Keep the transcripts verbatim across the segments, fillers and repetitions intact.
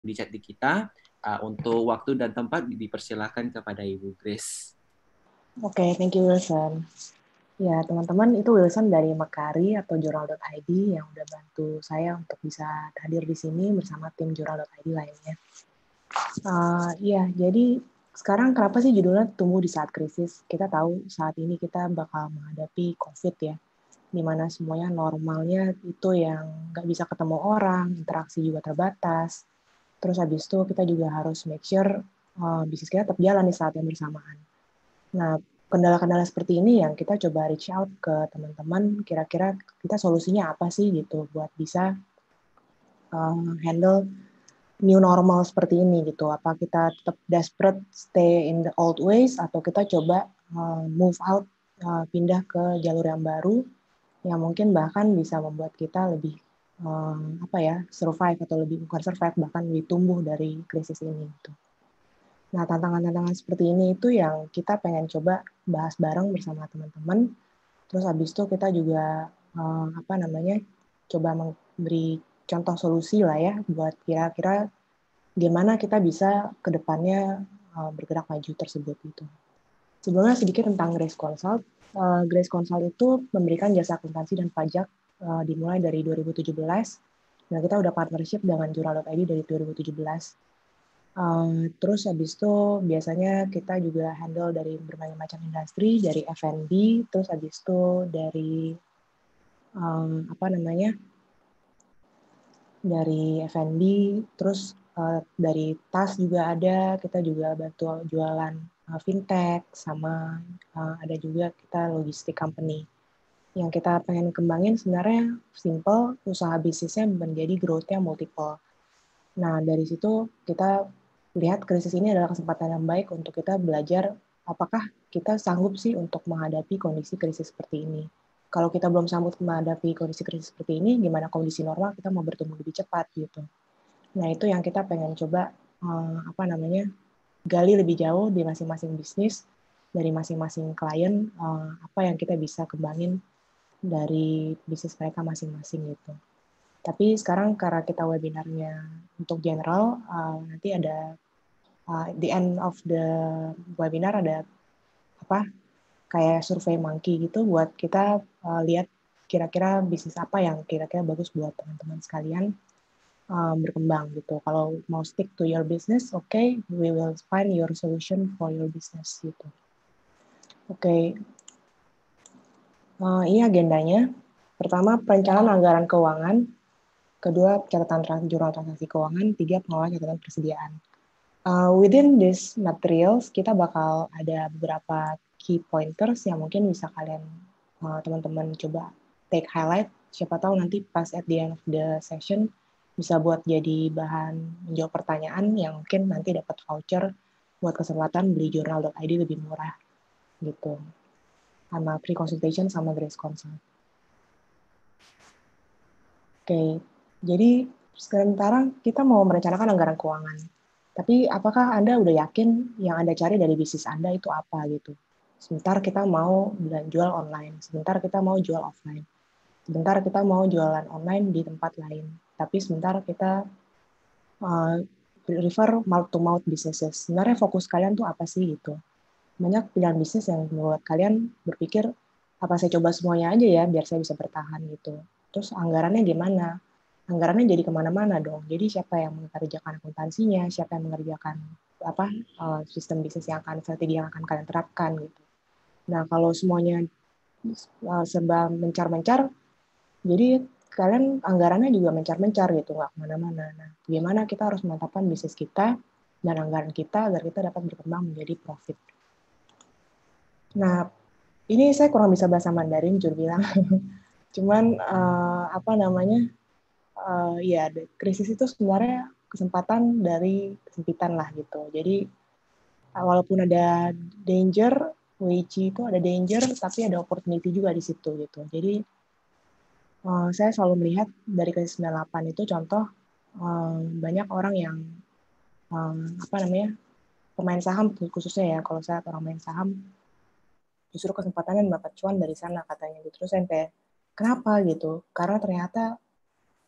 di chat di kita. Uh, untuk waktu dan tempat dipersilakan kepada Ibu Grace. Oke, okay, thank you Wilson. Ya, teman-teman, itu Wilson dari Mekari atau jurnal dot i d yang udah bantu saya untuk bisa hadir di sini bersama tim jurnal dot i d lainnya. Uh, ya, jadi sekarang kenapa sih judulnya tumbuh di saat krisis? Kita tahu saat ini kita bakal menghadapi COVID ya, di mana semuanya normalnya itu yang nggak bisa ketemu orang, interaksi juga terbatas. Terus habis itu kita juga harus make sure uh, bisnis kita tetap jalan di saat yang bersamaan. Nah, kendala-kendala seperti ini yang kita coba reach out ke teman-teman, kira-kira kita solusinya apa sih gitu buat bisa uh, handle new normal seperti ini gitu. Apa kita tetap desperate stay in the old ways atau kita coba uh, move out, uh, pindah ke jalur yang baru yang mungkin bahkan bisa membuat kita lebih um, apa ya survive atau lebih bukan survive bahkan lebih tumbuh dari krisis ini gitu. Nah, tantangan-tantangan seperti ini itu yang kita pengen coba bahas bareng bersama teman-teman. Terus habis itu kita juga uh, apa namanya coba memberi contoh solusi lah ya buat kira-kira gimana kita bisa ke depannya uh, bergerak maju tersebut itu. Sebelumnya sedikit tentang Grace Consult. Uh, Grace Consult itu memberikan jasa akuntansi dan pajak uh, dimulai dari dua ribu tujuh belas. Nah, kita udah partnership dengan jurnal dot i d dari dua ribu tujuh belas. Uh, terus habis itu biasanya kita juga handle dari berbagai macam industri, dari F and B, terus habis itu dari um, apa namanya, dari F and B, terus uh, dari tas juga ada, kita juga bantu jualan uh, fintech, sama uh, ada juga kita logistik company. Yang kita pengen kembangin sebenarnya simple, usaha bisnisnya menjadi growth-nya multiple. Nah, dari situ kita lihat krisis ini adalah kesempatan yang baik untuk kita belajar apakah kita sanggup sih untuk menghadapi kondisi krisis seperti ini. Kalau kita belum sanggup menghadapi kondisi krisis seperti ini, gimana kondisi normal kita mau bertumbuh lebih cepat gitu. Nah, itu yang kita pengen coba eh, apa namanya gali lebih jauh di masing-masing bisnis, dari masing-masing klien, eh, apa yang kita bisa kembangin dari bisnis mereka masing-masing gitu. Tapi sekarang karena kita webinarnya untuk general, uh, nanti ada uh, the end of the webinar ada apa kayak survei monkey gitu buat kita uh, lihat kira-kira bisnis apa yang kira-kira bagus buat teman-teman sekalian um, berkembang gitu. Kalau mau stick to your business, oke, okay, we will find your solution for your business gitu. Oke, okay. uh, ini agendanya. Pertama, perencanaan anggaran keuangan. Kedua, catatan jurnal transaksi keuangan. Tiga, pengelolaan catatan persediaan. Uh, within this materials, kita bakal ada beberapa key pointers yang mungkin bisa kalian, uh, teman-teman coba take highlight. Siapa tahu nanti pas at the end of the session, bisa buat jadi bahan menjawab pertanyaan yang mungkin nanti dapat voucher buat kesempatan beli jurnal dot i d lebih murah. Gitu. Sama free consultation sama Grace Consult. Oke, okay. Jadi sekarang kita mau merencanakan anggaran keuangan. Tapi apakah Anda udah yakin yang Anda cari dari bisnis Anda itu apa gitu? Sebentar kita mau jual online, sebentar kita mau jual offline, sebentar kita mau jualan online di tempat lain. Tapi sebentar kita uh, refer mouth to mouth businesses. Sebenarnya fokus kalian tuh apa sih gitu? Banyak pilihan bisnis yang membuat kalian berpikir, apa saya coba semuanya aja ya biar saya bisa bertahan gitu. Terus anggarannya gimana? Anggarannya jadi kemana-mana dong. Jadi siapa yang mengerjakan akuntansinya, siapa yang mengerjakan apa uh, sistem bisnis yang akan strategi yang akan kalian terapkan gitu. Nah kalau semuanya uh, serba mencar-mencar, jadi kalian anggarannya juga mencar-mencar gitu, nggak kemana-mana. Nah, bagaimana kita harus memantapkan bisnis kita dan anggaran kita agar kita dapat berkembang menjadi profit. Nah, ini saya kurang bisa bahasa Mandarin, jujur bilang. Cuman uh, apa namanya? Uh, ya, krisis itu sebenarnya kesempatan dari kesempitan lah gitu. Jadi walaupun ada danger, Wei Chi itu ada danger, tapi ada opportunity juga di situ gitu. Jadi uh, saya selalu melihat dari krisis sembilan puluh delapan itu contoh um, banyak orang yang um, apa namanya pemain saham khususnya ya. Kalau saya orang main saham, justru kesempatannya mendapat cuan dari sana katanya gitu. Terus saya kayak kenapa gitu? Karena ternyata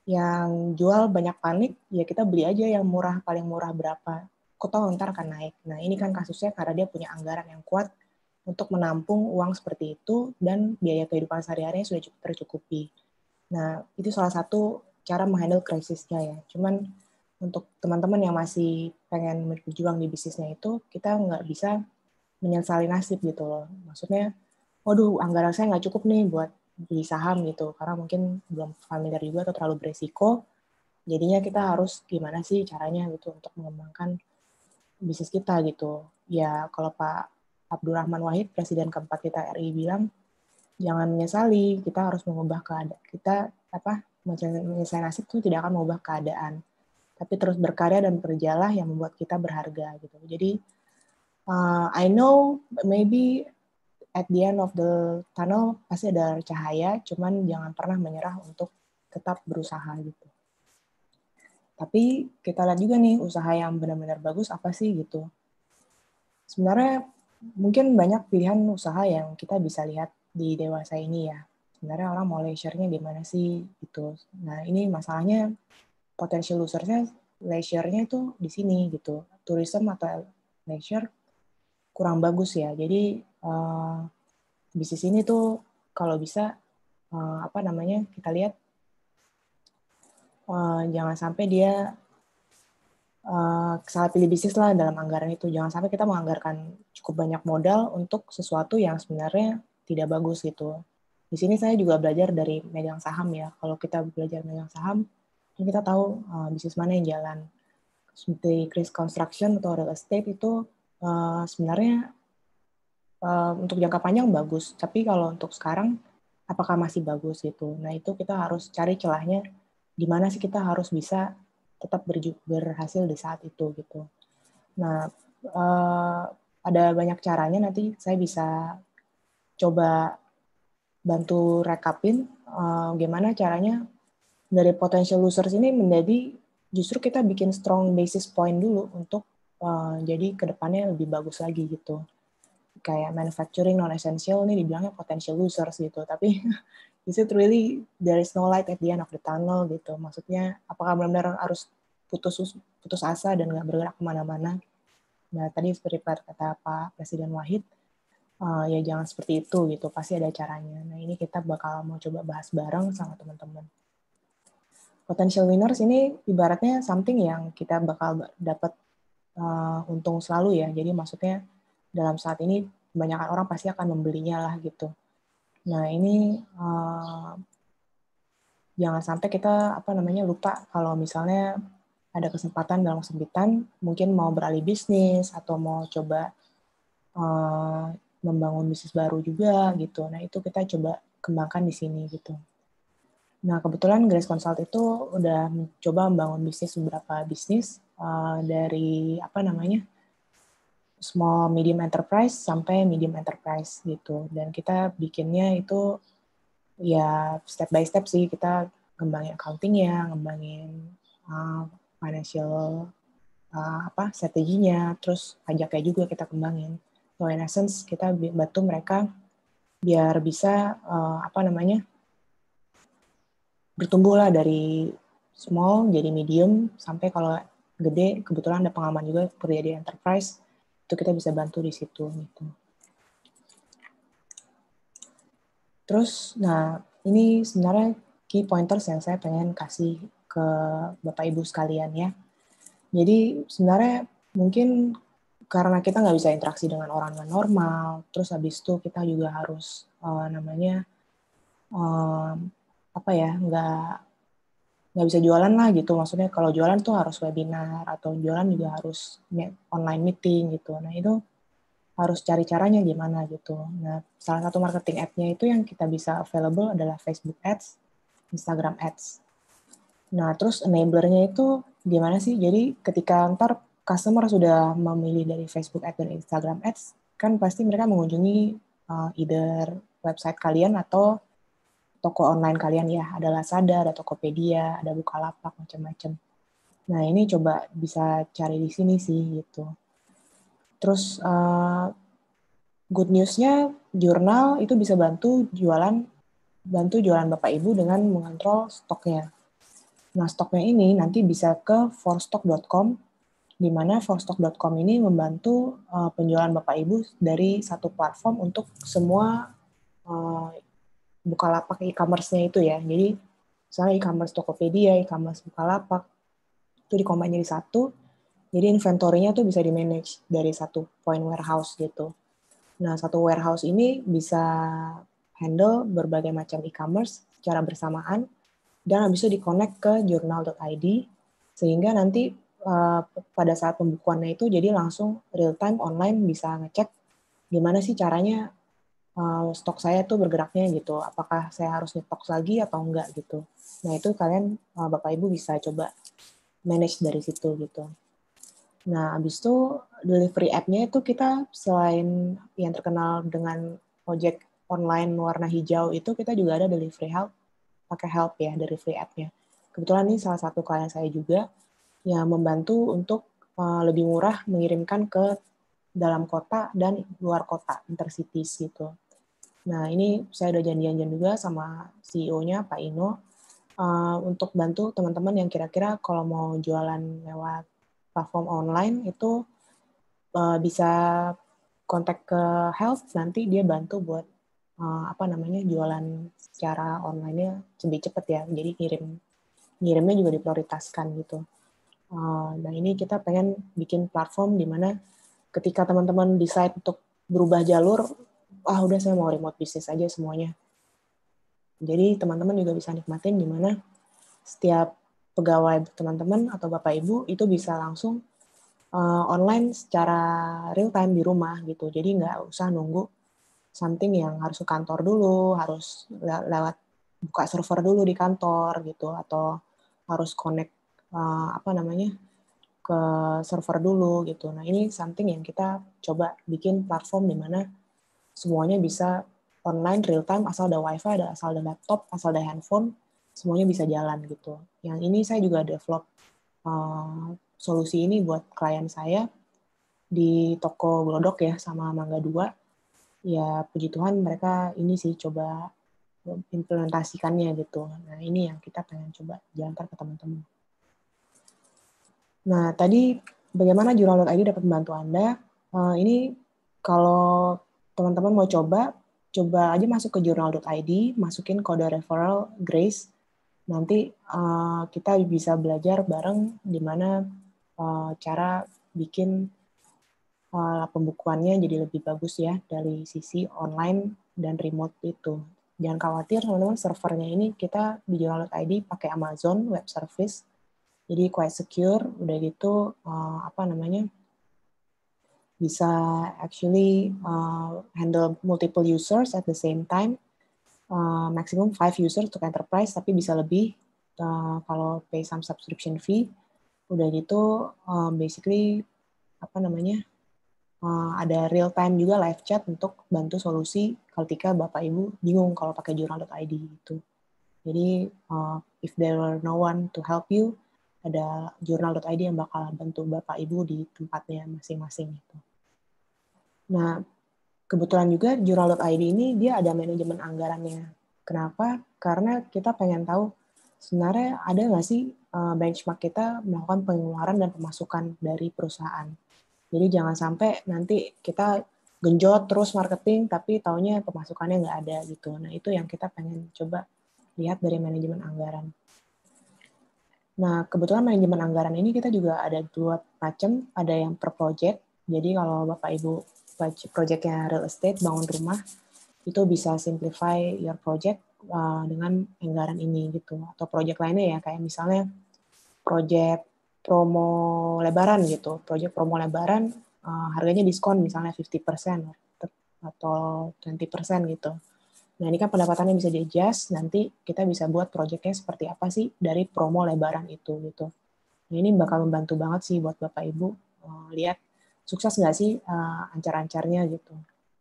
yang jual banyak panik, ya kita beli aja yang murah, paling murah berapa. Kok tahu ntar akan naik. Nah ini kan kasusnya karena dia punya anggaran yang kuat untuk menampung uang seperti itu dan biaya kehidupan sehari-harinya sudah cukup tercukupi. Nah itu salah satu cara menghandle krisisnya ya. Cuman untuk teman-teman yang masih pengen berjuang di bisnisnya itu, kita nggak bisa menyesali nasib gitu loh. Maksudnya, waduh anggaran saya nggak cukup nih buat beli saham gitu, karena mungkin belum familiar juga atau terlalu beresiko, jadinya kita harus gimana sih caranya gitu untuk mengembangkan bisnis kita gitu. Ya kalau Pak Abdurrahman Wahid, Presiden keempat kita R I bilang, jangan menyesali, kita harus mengubah keadaan. Kita apa menyesali nasib itu tidak akan mengubah keadaan, tapi terus berkarya dan bekerjalah yang membuat kita berharga gitu. Jadi uh, I know maybe at the end of the tunnel pasti ada cahaya, cuman jangan pernah menyerah untuk tetap berusaha gitu. Tapi kita lihat juga nih usaha yang benar-benar bagus apa sih gitu. Sebenarnya mungkin banyak pilihan usaha yang kita bisa lihat di dewasa ini ya. Sebenarnya orang mau leisure-nya gimana sih gitu. Nah ini masalahnya potential loser-nya leisure-nya itu di sini gitu. Tourism atau leisure kurang bagus ya. Jadi uh, bisnis ini tuh kalau bisa uh, apa namanya kita lihat uh, jangan sampai dia uh, salah pilih bisnis lah dalam anggaran itu. Jangan sampai kita menganggarkan cukup banyak modal untuk sesuatu yang sebenarnya tidak bagus gitu. Di sini saya juga belajar dari megang saham ya. Kalau kita belajar megang saham, kita tahu uh, bisnis mana yang jalan. Seperti Chris Construction atau real estate itu uh, sebenarnya uh, untuk jangka panjang bagus. Tapi kalau untuk sekarang apakah masih bagus gitu. Nah itu kita harus cari celahnya di mana sih kita harus bisa tetap berhasil di saat itu gitu. Nah uh, ada banyak caranya, nanti saya bisa coba bantu rekapin uh, gimana caranya dari potential losers ini menjadi justru kita bikin strong basis point dulu untuk uh, jadi kedepannya lebih bagus lagi gitu. Kayak manufacturing non-essential nih dibilangnya potential losers gitu, tapi is it really there is no light at the end of the tunnel gitu. Maksudnya apakah benar-benar harus putus putus asa dan nggak bergerak kemana-mana. Nah tadi seperti kata Pak Presiden Wahid, uh, ya jangan seperti itu gitu, pasti ada caranya. Nah ini kita bakal mau coba bahas bareng sama teman-teman. Potential winners ini ibaratnya something yang kita bakal dapat uh, untung selalu ya. Jadi maksudnya dalam saat ini kebanyakan orang pasti akan membelinya lah gitu. Nah ini uh, jangan sampai kita apa namanya lupa kalau misalnya ada kesempatan dalam kesempitan, mungkin mau beralih bisnis atau mau coba uh, membangun bisnis baru juga gitu. Nah itu kita coba kembangkan di sini gitu. Nah kebetulan Grace Consult itu udah mencoba membangun bisnis beberapa bisnis uh, dari apa namanya small medium enterprise sampai medium enterprise gitu. Dan kita bikinnya itu ya step by step sih, kita ngembangin accounting-nya, ngembangin uh, financial uh, apa strateginya, terus pajaknya juga kita kembangin. So in essence kita bantu mereka biar bisa uh, apa namanya bertumbuh lah dari small jadi medium sampai kalau gede, kebetulan ada pengalaman juga kerja di enterprise, itu kita bisa bantu di situ gitu. Terus, nah ini sebenarnya key pointers yang saya pengen kasih ke Bapak Ibu sekalian ya. Jadi sebenarnya mungkin karena kita nggak bisa interaksi dengan orang yang normal, terus habis itu kita juga harus uh, namanya uh, apa ya nggak nggak bisa jualan lah gitu. Maksudnya kalau jualan tuh harus webinar atau jualan juga harus online meeting gitu. Nah itu harus cari caranya gimana gitu. Nah salah satu marketing app-nya itu yang kita bisa available adalah Facebook Ads, Instagram Ads. Nah terus enabler-nya itu gimana sih? Jadi ketika ntar customer sudah memilih dari Facebook Ads dan Instagram Ads, kan pasti mereka mengunjungi uh, either website kalian atau toko online kalian ya, ada Lazada, ada Tokopedia, ada Bukalapak, macam-macam. Nah, ini coba bisa cari di sini sih, gitu. Terus, uh, good news-nya, jurnal itu bisa bantu jualan, bantu jualan Bapak Ibu dengan mengontrol stoknya. Nah, stoknya ini nanti bisa ke forstock dot com, di mana forstock dot com ini membantu uh, penjualan Bapak Ibu dari satu platform untuk semua uh, Bukalapak e-commerce-nya itu ya. Jadi, misalnya e-commerce Tokopedia, e-commerce Bukalapak, itu di-combine jadi satu, jadi inventory-nya tuh bisa di-manage dari satu point warehouse gitu. Nah, satu warehouse ini bisa handle berbagai macam e-commerce secara bersamaan, dan habis itu di-connect ke journal dot i d, sehingga nanti uh, pada saat pembukuannya itu jadi langsung real time online bisa ngecek gimana sih caranya uh, stok saya tuh bergeraknya gitu, apakah saya harus nyetok lagi atau enggak gitu. Nah itu kalian uh, Bapak Ibu bisa coba manage dari situ gitu. Nah habis itu delivery app-nya itu kita selain yang terkenal dengan ojek online warna hijau itu, kita juga ada delivery help, pakai help ya dari free app-nya. Kebetulan ini salah satu klien saya juga yang membantu untuk uh, lebih murah mengirimkan ke dalam kota dan luar kota, intercities gitu. Nah ini saya udah janjian juga sama C E O-nya Pak Ino uh, untuk bantu teman-teman yang kira-kira kalau mau jualan lewat platform online itu uh, bisa kontak ke Health, nanti dia bantu buat uh, apa namanya jualan secara online-nya lebih cepat ya. Jadi kirim ngirimnya juga diprioritaskan gitu. Uh, nah ini kita pengen bikin platform di mana ketika teman-teman decide untuk berubah jalur, ah udah saya mau remote bisnis aja semuanya. Jadi teman-teman juga bisa nikmatin di mana setiap pegawai teman-teman atau Bapak Ibu itu bisa langsung uh, online secara real time di rumah gitu. Jadi nggak usah nunggu something yang harus ke kantor dulu, harus le- lewat buka server dulu di kantor gitu, atau harus connect uh, apa namanya ke server dulu gitu. Nah ini something yang kita coba bikin platform di mana semuanya bisa online real time, asal ada wifi, ada asal ada laptop, asal ada handphone, semuanya bisa jalan gitu. Yang ini saya juga develop uh, solusi ini buat klien saya di toko Glodok ya sama Mangga dua. Ya puji Tuhan mereka ini sih coba implementasikannya gitu. Nah ini yang kita pengen coba jalankan ke teman-teman. Nah tadi bagaimana jurnal dot i d dapat membantu Anda? Uh, ini kalau teman-teman mau coba, coba aja masuk ke jurnal dot i d, masukin kode referral Grace. Nanti uh, kita bisa belajar bareng di mana uh, cara bikin uh, pembukuannya jadi lebih bagus ya dari sisi online dan remote itu. Jangan khawatir teman-teman, servernya ini kita di jurnal dot i d pakai Amazon Web Service, jadi quite secure. Udah gitu uh, apa namanya bisa actually uh, handle multiple users at the same time, uh, maximum five users untuk enterprise, tapi bisa lebih uh, kalau pay some subscription fee. Udah gitu uh, basically apa namanya uh, ada real time juga live chat untuk bantu solusi ketika Bapak Ibu bingung kalau pakai jurnal dot i d gitu. Jadi uh, if there were no one to help you, ada jurnal dot i d yang bakal bantu Bapak Ibu di tempatnya masing-masing gitu. Nah, kebetulan juga jurnal dot i d ini dia ada manajemen anggarannya. Kenapa? Karena kita pengen tahu sebenarnya ada nggak sih uh, benchmark kita melakukan pengeluaran dan pemasukan dari perusahaan. Jadi jangan sampai nanti kita genjot terus marketing tapi taunya pemasukannya nggak ada gitu. Nah itu yang kita pengen coba lihat dari manajemen anggaran. Nah kebetulan manajemen anggaran ini kita juga ada dua macam, ada yang per project. Jadi kalau Bapak Ibu projectnya real estate, bangun rumah, itu bisa simplify your project uh, dengan anggaran ini gitu. Atau project lainnya ya kayak misalnya project promo lebaran gitu. Project promo lebaran uh, harganya diskon misalnya lima puluh persen atau dua puluh persen gitu. Nah ini kan pendapatannya bisa di-adjust, nanti kita bisa buat projectnya seperti apa sih dari promo lebaran itu gitu. Nah ini bakal membantu banget sih buat Bapak Ibu uh, lihat sukses nggak sih uh, ancar-ancarnya gitu.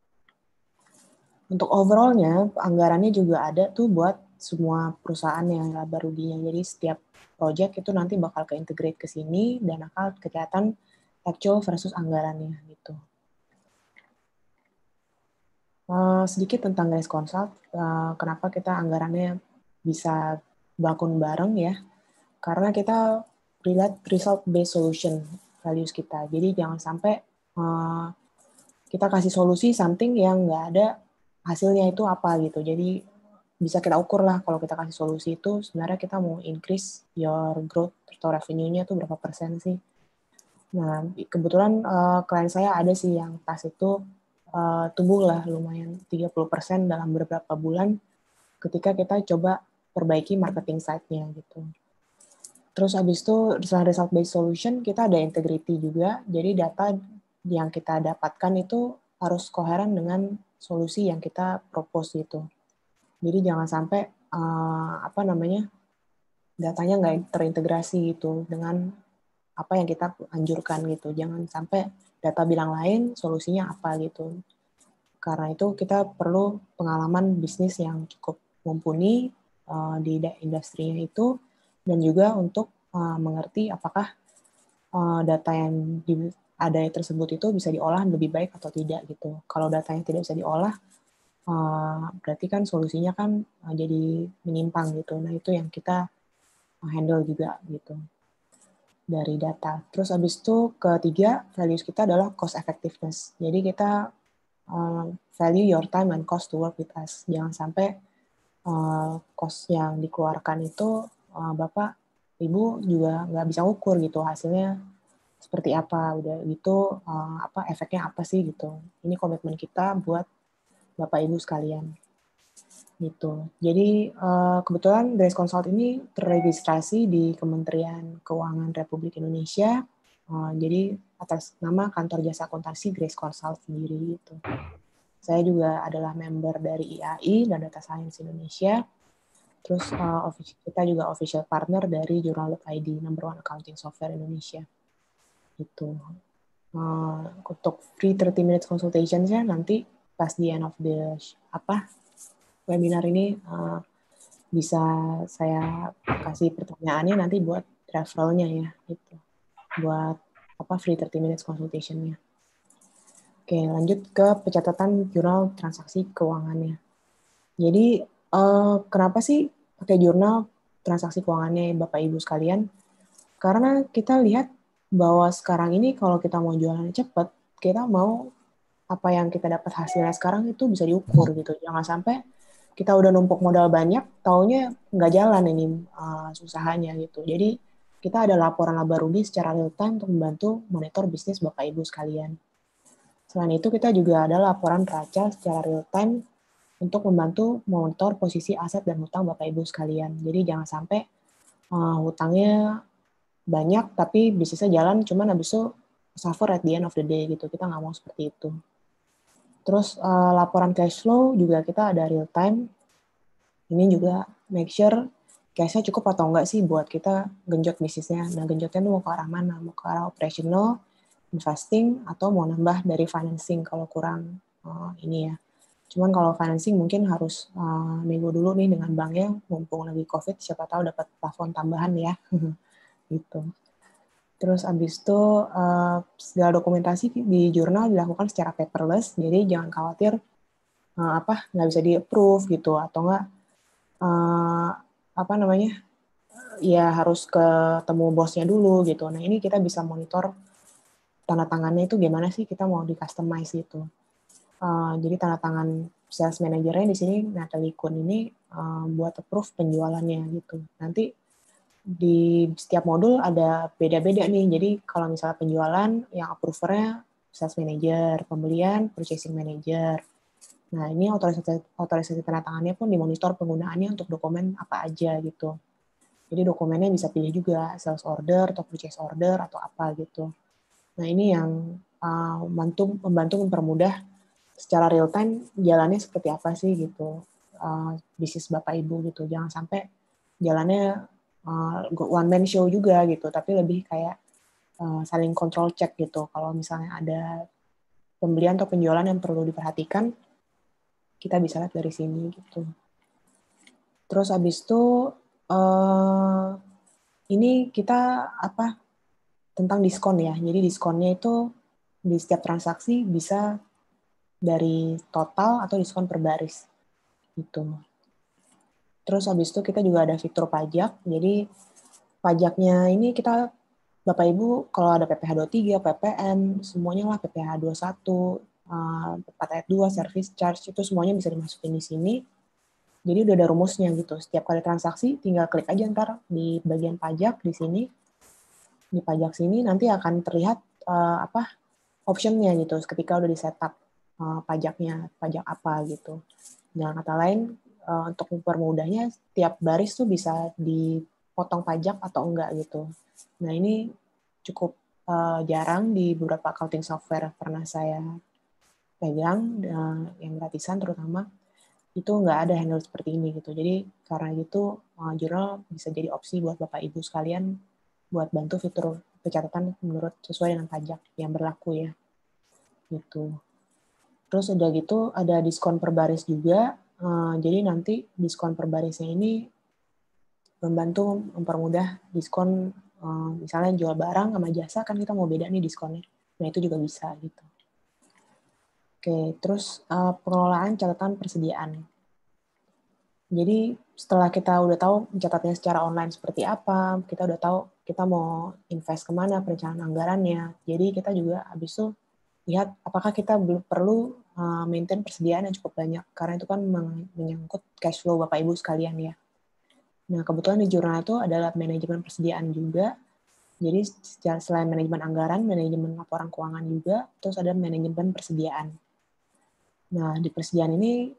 Untuk overall-nya, anggarannya juga ada tuh buat semua perusahaan yang laba ruginya. Jadi setiap project itu nanti bakal ke-integrate ke sini dan akan kelihatan actual versus anggarannya gitu. Uh, sedikit tentang Grace Consult, uh, kenapa kita anggarannya bisa bangun bareng ya. karena kita relate result based solution values kita. Jadi jangan sampai uh, kita kasih solusi something yang nggak ada hasilnya itu apa gitu. Jadi bisa kita ukur lah kalau kita kasih solusi itu sebenarnya kita mau increase your growth atau revenue-nya tuh berapa persen sih. Nah, kebetulan uh, klien saya ada sih yang pas itu uh, tumbuh lah lumayan tiga puluh persen dalam beberapa bulan ketika kita coba perbaiki marketing site-nya gitu. Terus habis itu selain result based solution kita ada integrity juga. Jadi data yang kita dapatkan itu harus koheren dengan solusi yang kita propose gitu. Jadi jangan sampai uh, apa namanya datanya nggak terintegrasi gitu dengan apa yang kita anjurkan gitu. Jangan sampai data bilang lain, solusinya apa gitu. Karena itu kita perlu pengalaman bisnis yang cukup mumpuni uh, di industrinya itu dan juga untuk uh, mengerti apakah uh, data yang di, ada tersebut itu bisa diolah lebih baik atau tidak gitu. Kalau datanya tidak bisa diolah, uh, berarti kan solusinya kan uh, jadi menyimpang gitu. Nah itu yang kita handle juga gitu dari data. Terus habis itu ketiga values kita adalah cost effectiveness. Jadi kita uh, value your time and cost to work with us. Jangan sampai uh, cost yang dikeluarkan itu uh, Bapak, Ibu juga nggak bisa ukur gitu hasilnya seperti apa. Udah gitu uh, apa efeknya apa sih gitu. Ini komitmen kita buat Bapak Ibu sekalian. Gitu. Jadi uh, kebetulan Grace Consult ini terregistrasi di Kementerian Keuangan Republik Indonesia. Uh, jadi atas nama kantor jasa akuntansi Grace Consult sendiri gitu. Saya juga adalah member dari I A I dan Data Science Indonesia. Terus uh, kita juga official partner dari Journal dot I D, number one accounting software Indonesia. Gitu. Uh, untuk free thirty minutes consultation-nya nanti pas di end of the apa webinar ini uh, bisa saya kasih pertanyaannya nanti buat referralnya ya, gitu. Buat apa free thirty minutes consultation-nya. Oke, lanjut ke pencatatan jurnal transaksi keuangannya. Jadi uh, kenapa sih pakai jurnal transaksi keuangannya Bapak Ibu sekalian? Karena kita lihat bahwa sekarang ini kalau kita mau jualan cepat, kita mau apa yang kita dapat hasilnya sekarang itu bisa diukur gitu. Jangan sampai kita udah numpuk modal banyak, taunya nggak jalan ini uh, usahanya gitu. Jadi kita ada laporan laba rugi secara real time untuk membantu monitor bisnis Bapak Ibu sekalian. Selain itu kita juga ada laporan neraca secara real time untuk membantu monitor posisi aset dan hutang Bapak Ibu sekalian. Jadi jangan sampai uh, hutangnya banyak tapi bisnisnya jalan, cuman habis itu suffer at the end of the day gitu. Kita nggak mau seperti itu. Terus uh, laporan cash flow juga kita ada real time. Ini juga make sure cash-nya cukup atau enggak sih buat kita genjot bisnisnya. Nah, genjotnya itu mau ke arah mana? Mau ke arah operational, investing, atau mau nambah dari financing kalau kurang uh, ini ya. Cuman kalau financing mungkin harus uh, nego dulu nih dengan banknya, mumpung lagi COVID, siapa tahu dapat plafon tambahan ya. Gitu. Terus abis itu uh, segala dokumentasi di jurnal dilakukan secara paperless, jadi jangan khawatir uh, apa nggak bisa di-approve gitu atau nggak uh, apa namanya ya harus ketemu bosnya dulu gitu. Nah ini kita bisa monitor tanda tangannya itu gimana sih kita mau di-customize gitu. Uh, jadi tanda tangan sales manajernya di sini Natalie Kun ini uh, buat approve penjualannya gitu. Nanti di setiap modul ada beda-beda nih. Jadi kalau misalnya penjualan yang approver-nya sales manager, pembelian purchasing manager. Nah, ini otorisasi otorisasi tanda tangannya pun dimonitor penggunaannya untuk dokumen apa aja gitu. Jadi dokumennya bisa pilih juga sales order atau purchase order atau apa gitu. Nah, ini yang uh, membantu membantu mempermudah secara real time jalannya seperti apa sih gitu. Uh, bisnis Bapak Ibu gitu. Jangan sampai jalannya Uh, one man show juga gitu, tapi lebih kayak uh, saling control check gitu. Kalau misalnya ada pembelian atau penjualan yang perlu diperhatikan, kita bisa lihat dari sini gitu. Terus habis itu uh, ini kita apa tentang diskon ya. Jadi diskonnya itu di setiap transaksi bisa dari total atau diskon per baris gitu. Terus habis itu kita juga ada fitur pajak. Jadi pajaknya ini kita, Bapak Ibu, kalau ada P P H dua puluh tiga, P P N, semuanya lah, P P H dua puluh satu, uh, empat ayat dua, service charge, itu semuanya bisa dimasukin di sini. Jadi udah ada rumusnya gitu. Setiap kali transaksi, tinggal klik aja ntar di bagian pajak di sini. Di pajak sini nanti akan terlihat uh, apa optionnya gitu. Ketika udah di setup uh, pajaknya, pajak apa gitu. Dengan kata lain, uh, untuk mempermudahnya, tiap baris tuh bisa dipotong pajak atau enggak gitu. Nah ini cukup uh, jarang di beberapa accounting software pernah saya pegang, uh, yang gratisan terutama, itu nggak ada handle seperti ini gitu. Jadi karena itu uh, jurnal bisa jadi opsi buat Bapak Ibu sekalian buat bantu fitur pencatatan menurut sesuai dengan pajak yang berlaku ya. Gitu. Terus udah gitu ada diskon per baris juga. Uh, jadi nanti diskon per barisnya ini membantu mempermudah diskon, uh, misalnya jual barang sama jasa kan kita mau beda nih diskonnya. Nah itu juga bisa gitu. Oke, terus uh, pengelolaan catatan persediaan. Jadi setelah kita udah tahu mencatatnya secara online seperti apa, kita udah tahu kita mau invest kemana, perencanaan anggarannya. Jadi kita juga habis itu lihat apakah kita perlu uh, maintain persediaan yang cukup banyak, karena itu kan menyangkut cash flow Bapak Ibu sekalian ya. Nah kebetulan di jurnal itu adalah manajemen persediaan juga. Jadi selain manajemen anggaran, manajemen laporan keuangan juga, terus ada manajemen persediaan. Nah di persediaan ini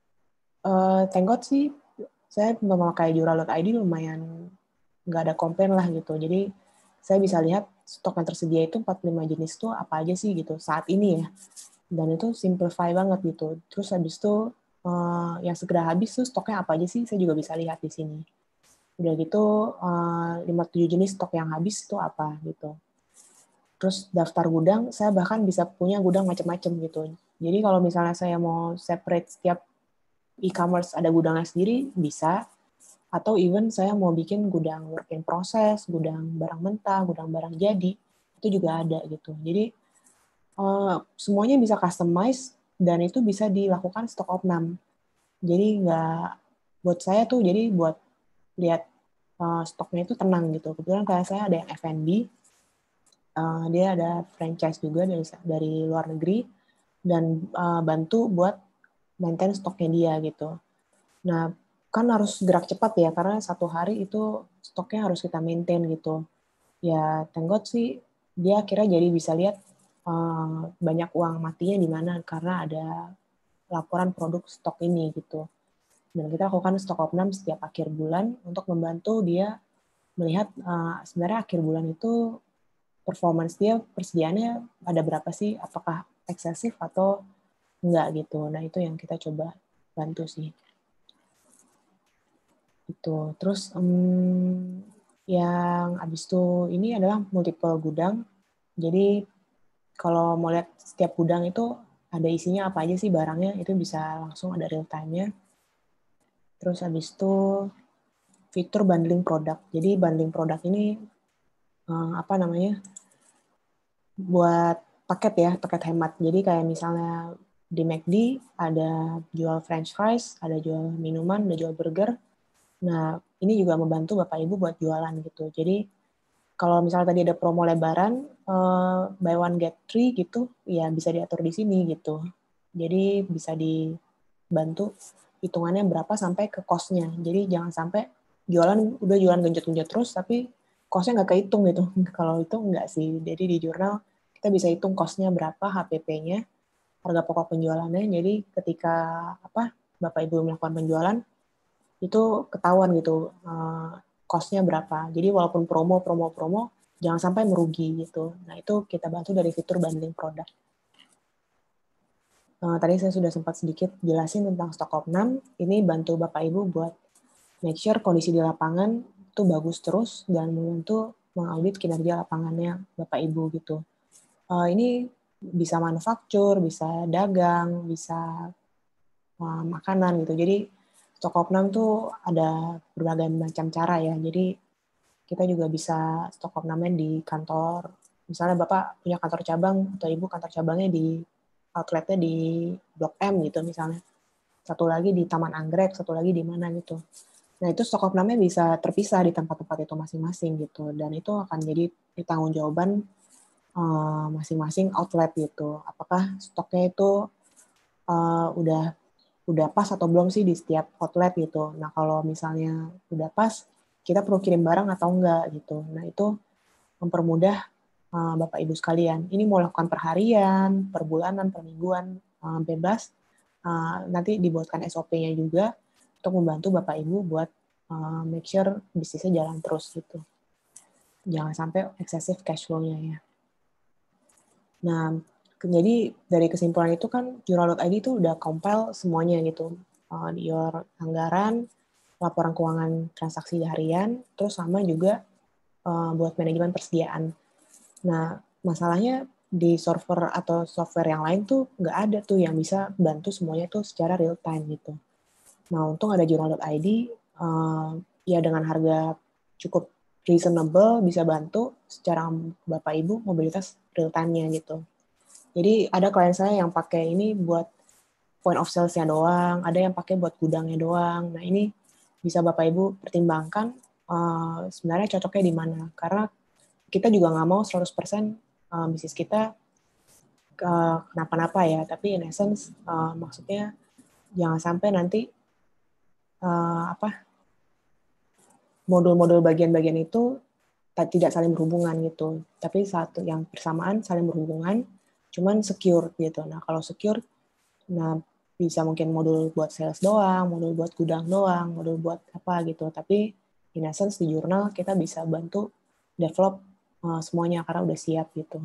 Uh, thank God sih, saya memakai jurnal dot I D lumayan nggak ada komplain lah gitu. Jadi saya bisa lihat stok yang tersedia itu empat puluh lima jenis tuh apa aja sih gitu saat ini ya. Dan itu simplify banget gitu. Terus habis itu uh, yang segera habis tuh stoknya apa aja sih, saya juga bisa lihat di sini. Udah gitu uh, lima puluh tujuh jenis stok yang habis itu apa gitu. Terus daftar gudang, saya bahkan bisa punya gudang macam-macam gitu. Jadi kalau misalnya saya mau separate setiap e-commerce ada gudangnya sendiri, bisa. Atau even saya mau bikin gudang work in process, gudang barang mentah, gudang barang jadi, itu juga ada gitu. Jadi uh, semuanya bisa customize dan itu bisa dilakukan stock opnam. Jadi nggak, buat saya tuh jadi buat lihat uh, stoknya itu tenang gitu. Kebetulan kayak saya ada yang F and B, uh, dia ada franchise juga dari dari luar negeri dan uh, bantu buat maintain stoknya dia gitu. Nah, kan harus gerak cepat ya, karena satu hari itu stoknya harus kita maintain gitu. Ya, thank God sih, dia akhirnya jadi bisa lihat uh, banyak uang matinya di mana, karena ada laporan produk stok ini gitu. Dan kita lakukan stok opnam setiap akhir bulan untuk membantu dia melihat uh, sebenarnya akhir bulan itu performance dia, persediaannya ada berapa sih, apakah eksesif atau enggak gitu. Nah, itu yang kita coba bantu sih. Itu. Terus um, yang abis itu ini adalah multiple gudang. Jadi kalau mau lihat setiap gudang itu ada isinya apa aja sih barangnya, itu bisa langsung ada real time-nya. Terus abis itu fitur bundling produk. Jadi bundling produk ini um, apa namanya? Buat paket ya, paket hemat. Jadi kayak misalnya di McD ada jual French fries, ada jual minuman, ada jual burger. Nah, ini juga membantu Bapak Ibu buat jualan gitu. Jadi kalau misalnya tadi ada promo lebaran, uh, buy one get three gitu, ya bisa diatur di sini gitu. Jadi bisa dibantu hitungannya berapa sampai ke cost-nya. Jadi jangan sampai jualan udah jualan genjot-genjot terus, tapi cost-nya nggak kehitung gitu. Kalau itu nggak sih. Jadi di jurnal kita bisa hitung cost-nya berapa, H P P-nya, harga pokok penjualannya. Jadi ketika apa Bapak Ibu melakukan penjualan, itu ketahuan gitu uh, cost-nya berapa. Jadi walaupun promo, promo, promo, jangan sampai merugi gitu. Nah itu kita bantu dari fitur bundling produk. Uh, tadi saya sudah sempat sedikit jelasin tentang stok opnam. Ini bantu Bapak Ibu buat make sure kondisi di lapangan itu bagus terus dan membantu mengaudit kinerja lapangannya Bapak Ibu gitu. Uh, ini bisa manufaktur, bisa dagang, bisa uh, makanan gitu. Jadi stok opnam tuh ada berbagai macam cara ya. Jadi kita juga bisa stok opnamnya di kantor. Misalnya Bapak punya kantor cabang atau Ibu kantor cabangnya di outletnya di Blok M gitu misalnya. Satu lagi di Taman Anggrek, satu lagi di mana gitu. Nah, itu stok opnamnya bisa terpisah di tempat-tempat itu masing-masing gitu, dan itu akan jadi tanggung jawaban uh, masing-masing outlet gitu. Apakah stoknya itu uh, udah udah pas atau belum sih di setiap outlet gitu. Nah, kalau misalnya udah pas, kita perlu kirim barang atau enggak gitu. Nah, itu mempermudah uh, Bapak Ibu sekalian. Ini mau lakukan per harian, per bulanan, per mingguan, uh, bebas. Uh, nanti dibuatkan S O P-nya juga untuk membantu Bapak Ibu buat uh, make sure bisnisnya jalan terus gitu. Jangan sampai excessive cash flow-nya ya. Nah, jadi dari kesimpulan itu kan jurnal dot i d itu udah compile semuanya gitu. Uh, your anggaran, laporan keuangan transaksi harian, terus sama juga uh, buat manajemen persediaan. Nah, masalahnya di server atau software yang lain tuh nggak ada tuh yang bisa bantu semuanya tuh secara real time gitu. Nah, untung ada jurnal dot i d, uh, ya dengan harga cukup reasonable bisa bantu secara Bapak Ibu mobilitas real time-nya gitu. Jadi ada klien saya yang pakai ini buat point of sales-nya doang, ada yang pakai buat gudangnya doang. Nah, ini bisa Bapak Ibu pertimbangkan uh, sebenarnya cocoknya di mana. Karena kita juga nggak mau seratus persen uh, bisnis kita uh, kenapa-napa ya, tapi in essence uh, maksudnya jangan sampai nanti uh, apa modul-modul bagian-bagian itu tidak saling berhubungan gitu. Tapi satu yang bersamaan saling berhubungan, cuman secure gitu. Nah, kalau secure, nah bisa mungkin modul buat sales doang, modul buat gudang doang, modul buat apa gitu. Tapi in essence di jurnal kita bisa bantu develop uh, semuanya karena udah siap gitu.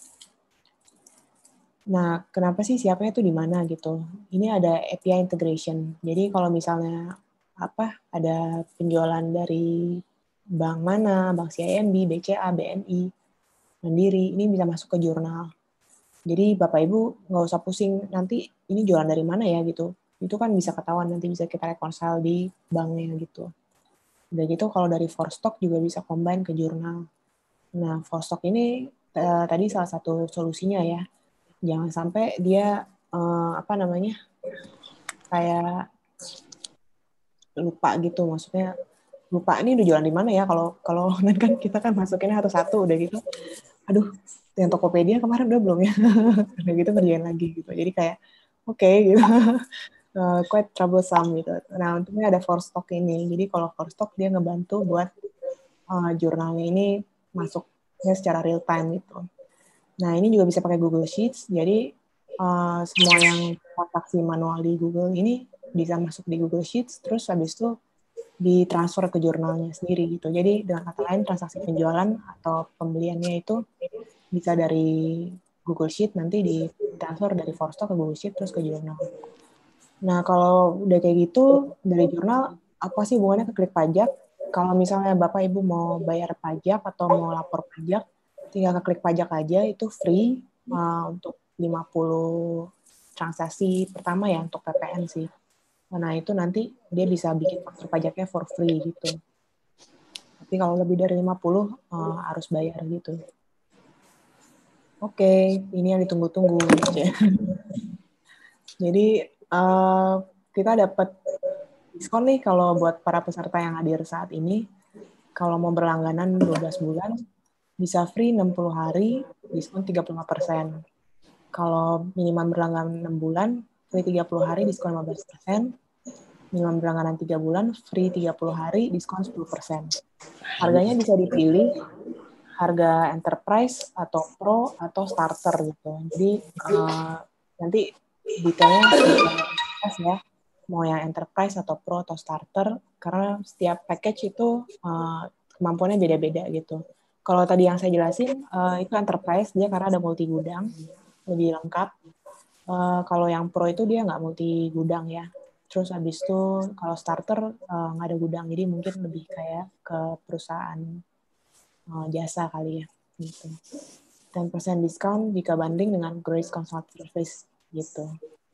Nah, kenapa sih siapnya itu di mana gitu? Ini ada A P I integration. Jadi kalau misalnya apa ada penjualan dari bank mana, bank C I M B, B C A, B N I, Mandiri, ini bisa masuk ke jurnal. Jadi Bapak Ibu nggak usah pusing nanti ini jualan dari mana ya gitu. Itu kan bisa ketahuan, nanti bisa kita reconcile di banknya gitu. Udah gitu kalau dari for stock juga bisa combine ke jurnal. Nah, for stock ini uh, tadi salah satu solusinya ya. Jangan sampai dia uh, apa namanya kayak lupa gitu, maksudnya lupa ini udah jualan di mana ya, kalau kalau kan kita kan masukinnya satu-satu udah gitu, aduh yang Tokopedia kemarin udah belum ya, udah gitu kerjain lagi gitu, jadi kayak oke okay, gitu, uh, quite troublesome gitu. Nah untungnya ada for stock ini, jadi kalau for stock dia ngebantu buat uh, jurnalnya ini masuknya secara real time gitu. Nah ini juga bisa pakai Google Sheets, jadi uh, semua yang transaksi manual di Google ini bisa masuk di Google Sheets, terus habis itu ditransfer ke jurnalnya sendiri gitu. Jadi dengan kata lain transaksi penjualan atau pembeliannya itu bisa dari Google Sheet nanti ditransfer dari Forstock ke Google Sheet terus ke jurnal. Nah kalau udah kayak gitu dari jurnal apa sih hubungannya ke klik pajak? Kalau misalnya Bapak Ibu mau bayar pajak atau mau lapor pajak, tinggal ke klik pajak aja, itu free uh, untuk lima puluh transaksi pertama ya untuk P P N sih. Nah, itu nanti dia bisa bikin faktur pajaknya for free gitu. Tapi kalau lebih dari lima puluh uh, harus bayar gitu. Oke, okay, ini yang ditunggu-tunggu. Jadi uh, kita dapat diskon nih kalau buat para peserta yang hadir saat ini. Kalau mau berlangganan dua belas bulan, bisa free enam puluh hari, diskon tiga puluh lima persen. Kalau minimal berlangganan enam bulan, free tiga puluh hari, diskon lima belas persen. Minimum berlangganan tiga bulan, free tiga puluh hari, diskon sepuluh persen. Harganya bisa dipilih, harga enterprise, atau pro, atau starter gitu. Jadi uh, nanti detailnya ya, mau yang enterprise, atau pro, atau starter, karena setiap package itu uh, kemampuannya beda-beda gitu. Kalau tadi yang saya jelasin, uh, itu enterprise, dia karena ada multi gudang, lebih lengkap. Uh, kalau yang pro itu dia nggak multi gudang ya. Terus habis itu kalau starter nggak uh, ada gudang, jadi mungkin lebih kayak ke perusahaan uh, jasa kali ya. Gitu. sepuluh persen diskon jika banding dengan Grace Consult Service gitu.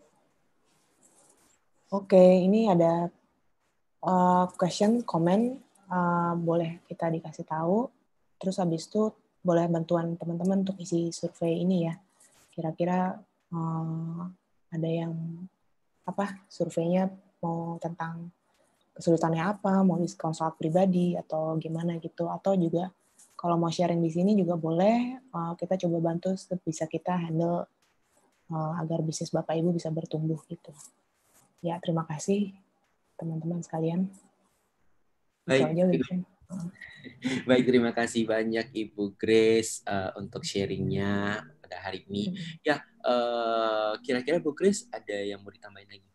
Oke, okay, ini ada uh, question, comment, uh, boleh kita dikasih tahu. Terus habis itu boleh bantuan teman-teman untuk isi survei ini ya. Kira-kira uh, ada yang apa surveinya mau tentang kesulitannya apa, mau konsul pribadi atau gimana gitu, atau juga kalau mau sharing di sini juga boleh, uh, kita coba bantu bisa kita handle uh, agar bisnis Bapak Ibu bisa bertumbuh gitu. Ya, terima kasih teman-teman sekalian. Itu Baik, aja, Wilson. baik, terima kasih banyak Ibu Grace uh, untuk sharingnya pada hari ini. Ya, uh, kira-kira Bu Grace ada yang mau ditambahin lagi?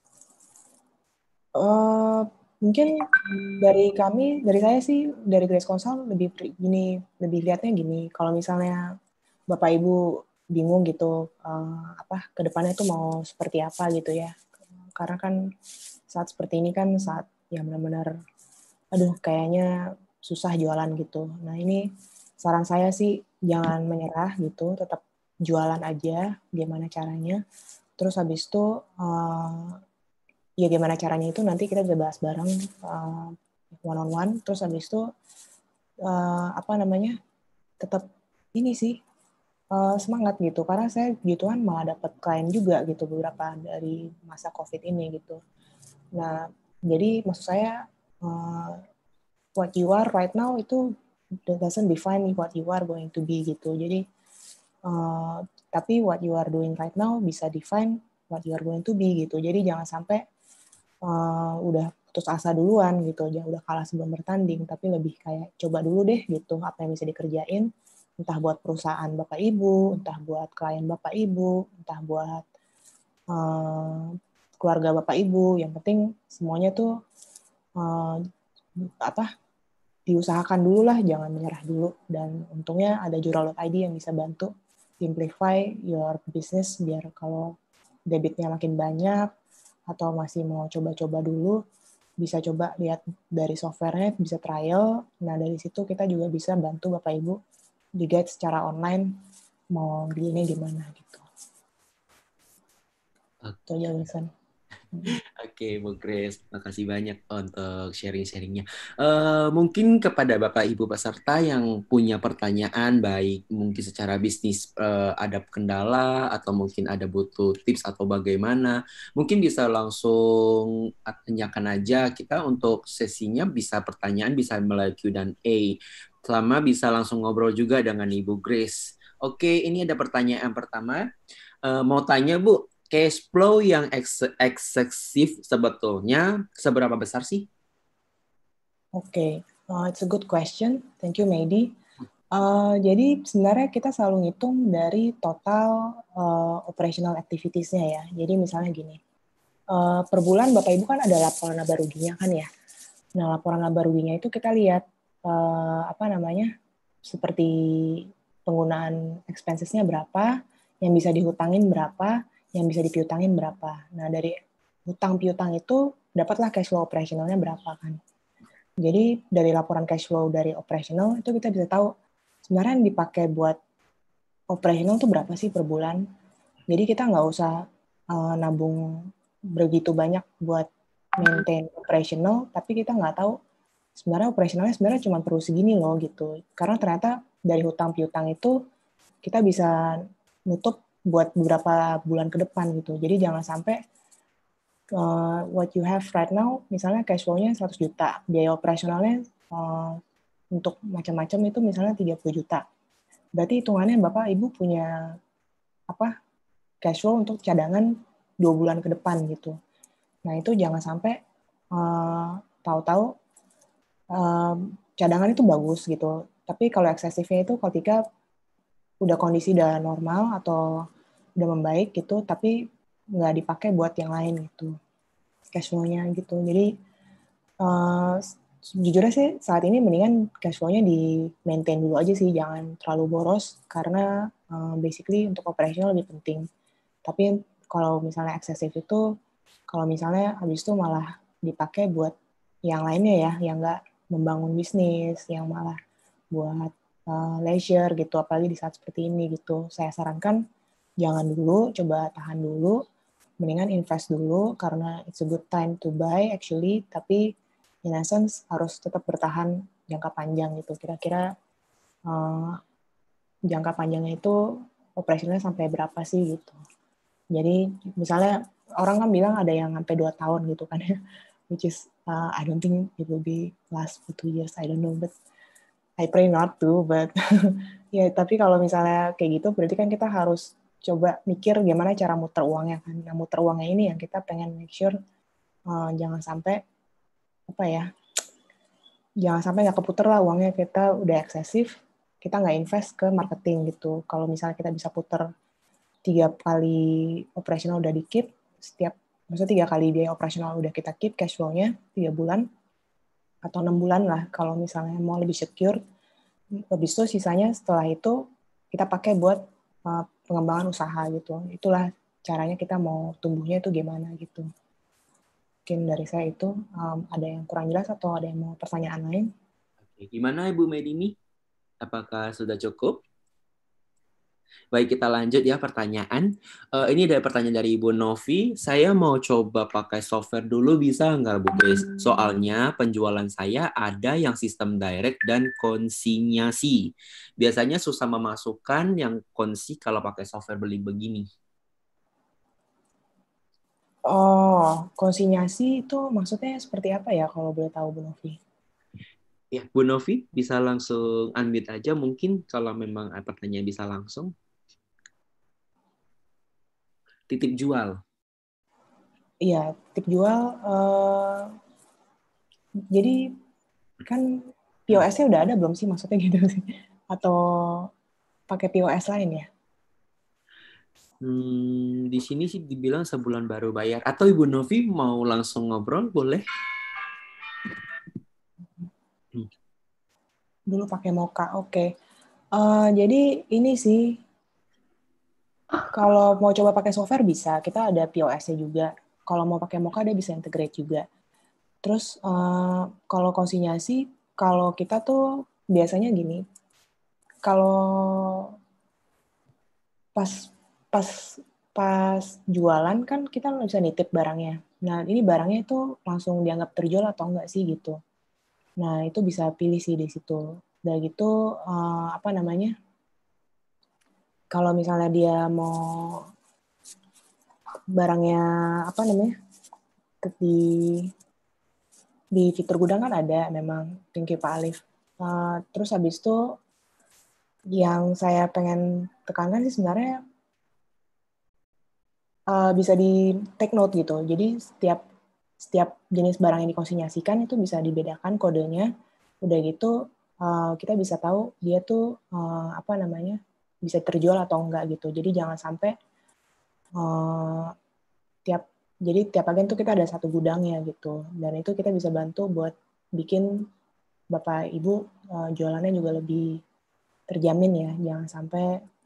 Uh, mungkin dari kami, dari saya sih, dari Grace Consult lebih gini, lebih lihatnya gini. Kalau misalnya Bapak Ibu bingung gitu, uh, apa kedepannya itu mau seperti apa gitu ya. Karena kan saat seperti ini kan saat yang benar-benar, aduh kayaknya susah jualan gitu. Nah ini saran saya sih jangan menyerah gitu, tetap jualan aja, gimana caranya. Terus habis itu uh, ya gimana caranya itu nanti kita bisa bahas bareng uh, one on one. Terus habis itu uh, apa namanya tetap ini sih uh, semangat gitu, karena saya gituan malah dapat klien juga gitu beberapa dari masa COVID ini gitu. Nah jadi maksud saya uh, what you are right now itu doesn't define what you are going to be gitu. Jadi uh, tapi what you are doing right now bisa define what you are going to be gitu. Jadi jangan sampai uh, udah putus asa duluan gitu, jangan udah kalah sebelum bertanding, tapi lebih kayak coba dulu deh gitu apa yang bisa dikerjain, entah buat perusahaan Bapak Ibu, entah buat klien Bapak Ibu, entah buat uh, keluarga Bapak Ibu, yang penting semuanya tuh uh, apa diusahakan dulu lah, jangan menyerah dulu. Dan untungnya ada Jural dot I D yang bisa bantu simplify your business biar kalau debitnya makin banyak atau masih mau coba-coba dulu, bisa coba lihat dari softwarenya, bisa trial. Nah dari situ kita juga bisa bantu Bapak Ibu di guide secara online mau belinya gimana gitu. Itu aja Wilson. Oke, Bu Grace, makasih banyak untuk sharing-sharingnya. Uh, mungkin kepada Bapak Ibu peserta yang punya pertanyaan, baik mungkin secara bisnis uh, ada kendala atau mungkin ada butuh tips atau bagaimana, mungkin bisa langsung tanyakan aja. Kita untuk sesinya bisa pertanyaan, bisa melalui Q dan A. Selama bisa langsung ngobrol juga dengan Ibu Grace. Oke, ini ada pertanyaan pertama. Uh, mau tanya Bu, cash flow yang eks- eksesif sebetulnya seberapa besar sih? Oke, okay. uh, it's a good question. Thank you, Medi. Uh, jadi sebenarnya kita selalu ngitung dari total uh, operational activities-nya ya. Jadi misalnya gini, uh, per bulan Bapak Ibu kan ada laporan laba ruginya kan ya. Nah laporan laba ruginya itu kita lihat uh, apa namanya, seperti penggunaan expenses-nya berapa, yang bisa dihutangin berapa, yang bisa dipiutangin berapa. Nah dari hutang piutang itu dapatlah cash flow operasionalnya berapa kan. Jadi dari laporan cash flow dari operational itu kita bisa tahu sebenarnya yang dipakai buat operational itu berapa sih per bulan. Jadi kita nggak usah uh, nabung begitu banyak buat maintain operational, tapi kita nggak tahu sebenarnya operationalnya sebenarnya cuma perlu segini loh gitu. Karena ternyata dari hutang piutang itu kita bisa nutup buat beberapa bulan ke depan gitu. Jadi jangan sampai uh, what you have right now, misalnya cash flow-nya seratus juta, biaya operasionalnya uh, untuk macam-macam itu misalnya tiga puluh juta. Berarti hitungannya Bapak Ibu punya apa cash flow untuk cadangan dua bulan ke depan gitu. Nah itu jangan sampai uh, tahu-tahu uh, cadangan itu bagus gitu. Tapi kalau eksesifnya itu ketika udah kondisi udah normal atau udah membaik gitu, tapi nggak dipakai buat yang lain gitu cash flow-nya gitu. Jadi uh, jujurnya sih saat ini mendingan cash flow-nya di maintain dulu aja sih, jangan terlalu boros karena uh, basically untuk operational lebih penting. Tapi kalau misalnya eksesif itu, kalau misalnya habis itu malah dipakai buat yang lainnya ya, yang nggak membangun bisnis, yang malah buat uh, leisure gitu, apalagi di saat seperti ini gitu. Saya sarankan jangan dulu, coba tahan dulu, mendingan invest dulu karena it's a good time to buy actually, tapi in essence harus tetap bertahan jangka panjang gitu. Kira-kira uh, jangka panjangnya itu operasionalnya sampai berapa sih gitu. Jadi misalnya orang kan bilang ada yang sampai dua tahun gitu kan ya. which is uh, I don't think it will be last for two years. I don't know, but I pray not to. But ya, tapi kalau misalnya kayak gitu, berarti kan kita harus coba mikir gimana cara muter uangnya kan. Nah, muter uangnya ini yang kita pengen make sure uh, jangan sampai apa ya, jangan sampai nggak keputer lah uangnya, kita udah eksesif, kita nggak invest ke marketing gitu. Kalau misalnya kita bisa puter tiga kali operasional udah di keep, setiap maksudnya tiga kali biaya operasional udah kita keep cash flow-nya tiga bulan atau enam bulan lah kalau misalnya mau lebih secure. Habis itu sisanya setelah itu kita pakai buat uh, pengembangan usaha gitu. Itulah caranya kita mau tumbuhnya itu gimana gitu. Mungkin dari saya itu um, ada yang kurang jelas atau ada yang mau pertanyaan lain? Oke, gimana Ibu Medini? Apakah sudah cukup? Baik, kita lanjut ya pertanyaan. Uh, ini ada pertanyaan dari Ibu Novi. Saya mau coba pakai software dulu, bisa nggak Bu guys? Soalnya penjualan saya ada yang sistem direct dan konsinyasi. Biasanya susah memasukkan yang konsi kalau pakai software beli begini. Oh, konsinyasi itu maksudnya seperti apa ya kalau boleh tahu Bu Novi? Ya, Bu Novi bisa langsung unmute aja mungkin kalau memang pertanyaan bisa langsung. Titip jual. Iya, tip jual. Uh, jadi kan P O S-nya udah ada belum sih maksudnya gitu sih? Atau pakai P O S lain ya? Hmm, di sini sih dibilang sebulan baru bayar. Atau Ibu Novi mau langsung ngobrol, boleh? Hmm. Dulu pakai Moka, oke. Okay. Uh, jadi ini sih, kalau mau coba pakai software bisa, kita ada P O S-nya juga. Kalau mau pakai Moka, dia bisa integrate juga. Terus uh, kalau konsinyasi, kalau kita tuh biasanya gini, kalau pas pas pas jualan kan kita nggak bisa nitip barangnya. Nah ini barangnya itu langsung dianggap terjual atau enggak sih gitu. Nah itu bisa pilih sih di situ. Dan gitu uh, apa namanya? Kalau misalnya dia mau barangnya apa namanya di di fitur gudang kan ada memang, thank you Pak Alif. Uh, terus habis itu yang saya pengen tekankan sih sebenarnya uh, bisa di take note gitu. Jadi setiap setiap jenis barang yang dikonsinyasikan itu bisa dibedakan kodenya. Udah gitu uh, kita bisa tahu dia tuh uh, apa namanya bisa terjual atau enggak gitu. Jadi jangan sampai uh, tiap jadi tiap agen tuh kita ada satu gudangnya gitu. Dan itu kita bisa bantu buat bikin Bapak Ibu uh, jualannya juga lebih terjamin ya. Jangan sampai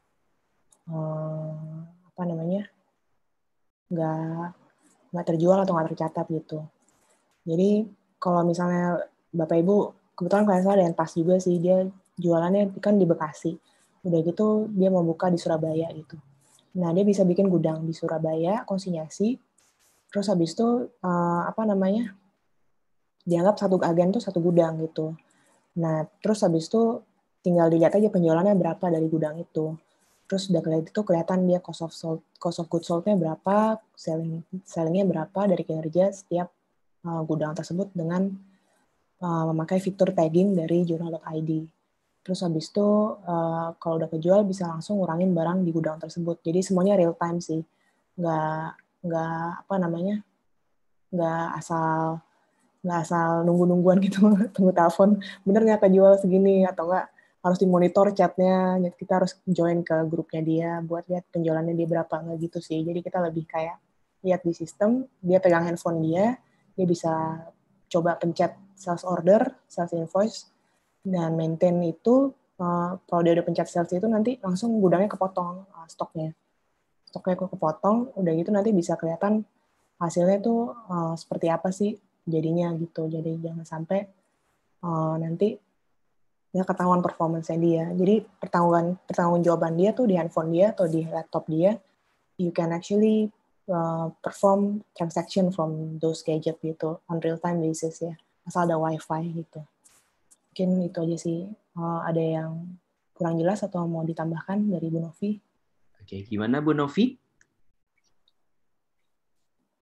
uh, apa namanya nggak nggak terjual atau nggak tercatat gitu. Jadi kalau misalnya Bapak Ibu, kebetulan klien saya ada yang tas juga sih, dia jualannya kan di Bekasi. Udah gitu dia mau buka di Surabaya gitu. Nah dia bisa bikin gudang di Surabaya, konsinyasi, terus habis itu uh, apa namanya, dianggap satu agen tuh satu gudang gitu. Nah terus habis itu tinggal dilihat aja penjualannya berapa dari gudang itu. Terus udah kelihatan itu kelihatan dia cost of sold, cost of goods sold-nya berapa, selling sellingnya berapa dari kinerja setiap uh, gudang tersebut dengan uh, memakai fitur tagging dari jurnal dot i d. Terus habis itu uh, kalau udah kejual bisa langsung ngurangin barang di gudang tersebut. Jadi semuanya real time sih, nggak nggak apa namanya nggak asal nggak asal nunggu-nungguan gitu tunggu telepon bener nggak kejual segini atau nggak harus dimonitor chatnya, kita harus join ke grupnya dia buat lihat penjualannya dia berapa, nggak gitu sih. Jadi kita lebih kayak lihat di sistem, dia pegang handphone dia, dia bisa coba pencet sales order, sales invoice, dan maintain itu. Uh, kalau dia udah pencet sales itu nanti langsung gudangnya kepotong uh, stoknya. Stoknya kok kepotong, udah gitu nanti bisa kelihatan hasilnya tuh uh, seperti apa sih jadinya gitu. Jadi jangan sampai uh, nanti ya ketahuan performance-nya dia. Jadi pertanggungan pertanggungjawaban dia tuh di handphone dia atau di laptop dia, you can actually uh, perform transaction from those gadget gitu on real time basis ya. Asal ada wifi gitu. Mungkin itu aja sih. Uh, ada yang kurang jelas atau mau ditambahkan dari Bu Novi? Oke, gimana Bu Novi?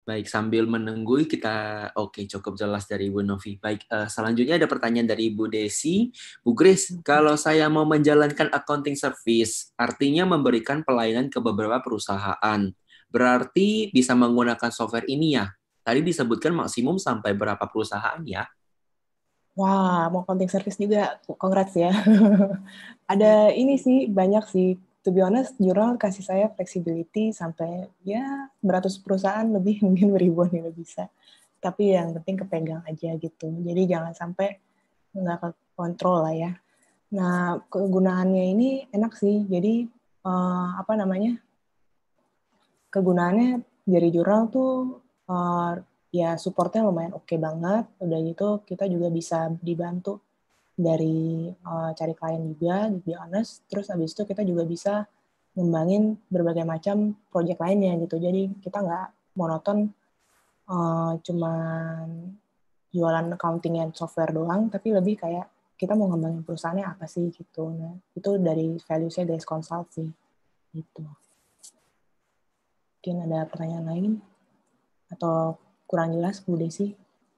Baik, sambil menunggu kita, oke cukup jelas dari Ibu Novi. Baik, uh, selanjutnya ada pertanyaan dari Ibu Desi. Bu Grace, kalau saya mau menjalankan accounting service, artinya memberikan pelayanan ke beberapa perusahaan. Berarti bisa menggunakan software ini ya? Tadi disebutkan maksimum sampai berapa perusahaan ya? Wah, mau accounting service juga, congrats ya. Ada ini sih, banyak sih. To be honest, jurnal kasih saya flexibility sampai ya beratus perusahaan lebih, mungkin beribuan juga bisa. Tapi yang penting kepegang aja gitu. Jadi jangan sampai nggak ke kontrol lah ya. Nah, kegunaannya ini enak sih. Jadi, uh, apa namanya, kegunaannya dari jurnal tuh uh, ya supportnya lumayan oke okay banget. Udah gitu kita juga bisa dibantu dari uh, cari klien juga, to be honest. Terus habis itu kita juga bisa ngembangin berbagai macam project lainnya gitu. Jadi kita nggak monoton uh, cuman jualan accounting and software doang, tapi lebih kayak kita mau ngembangin perusahaannya apa sih gitu. Nah, itu dari value-nya Grace Consult sih. Gitu. Mungkin ada pertanyaan lain? Atau kurang jelas, Bu Desi?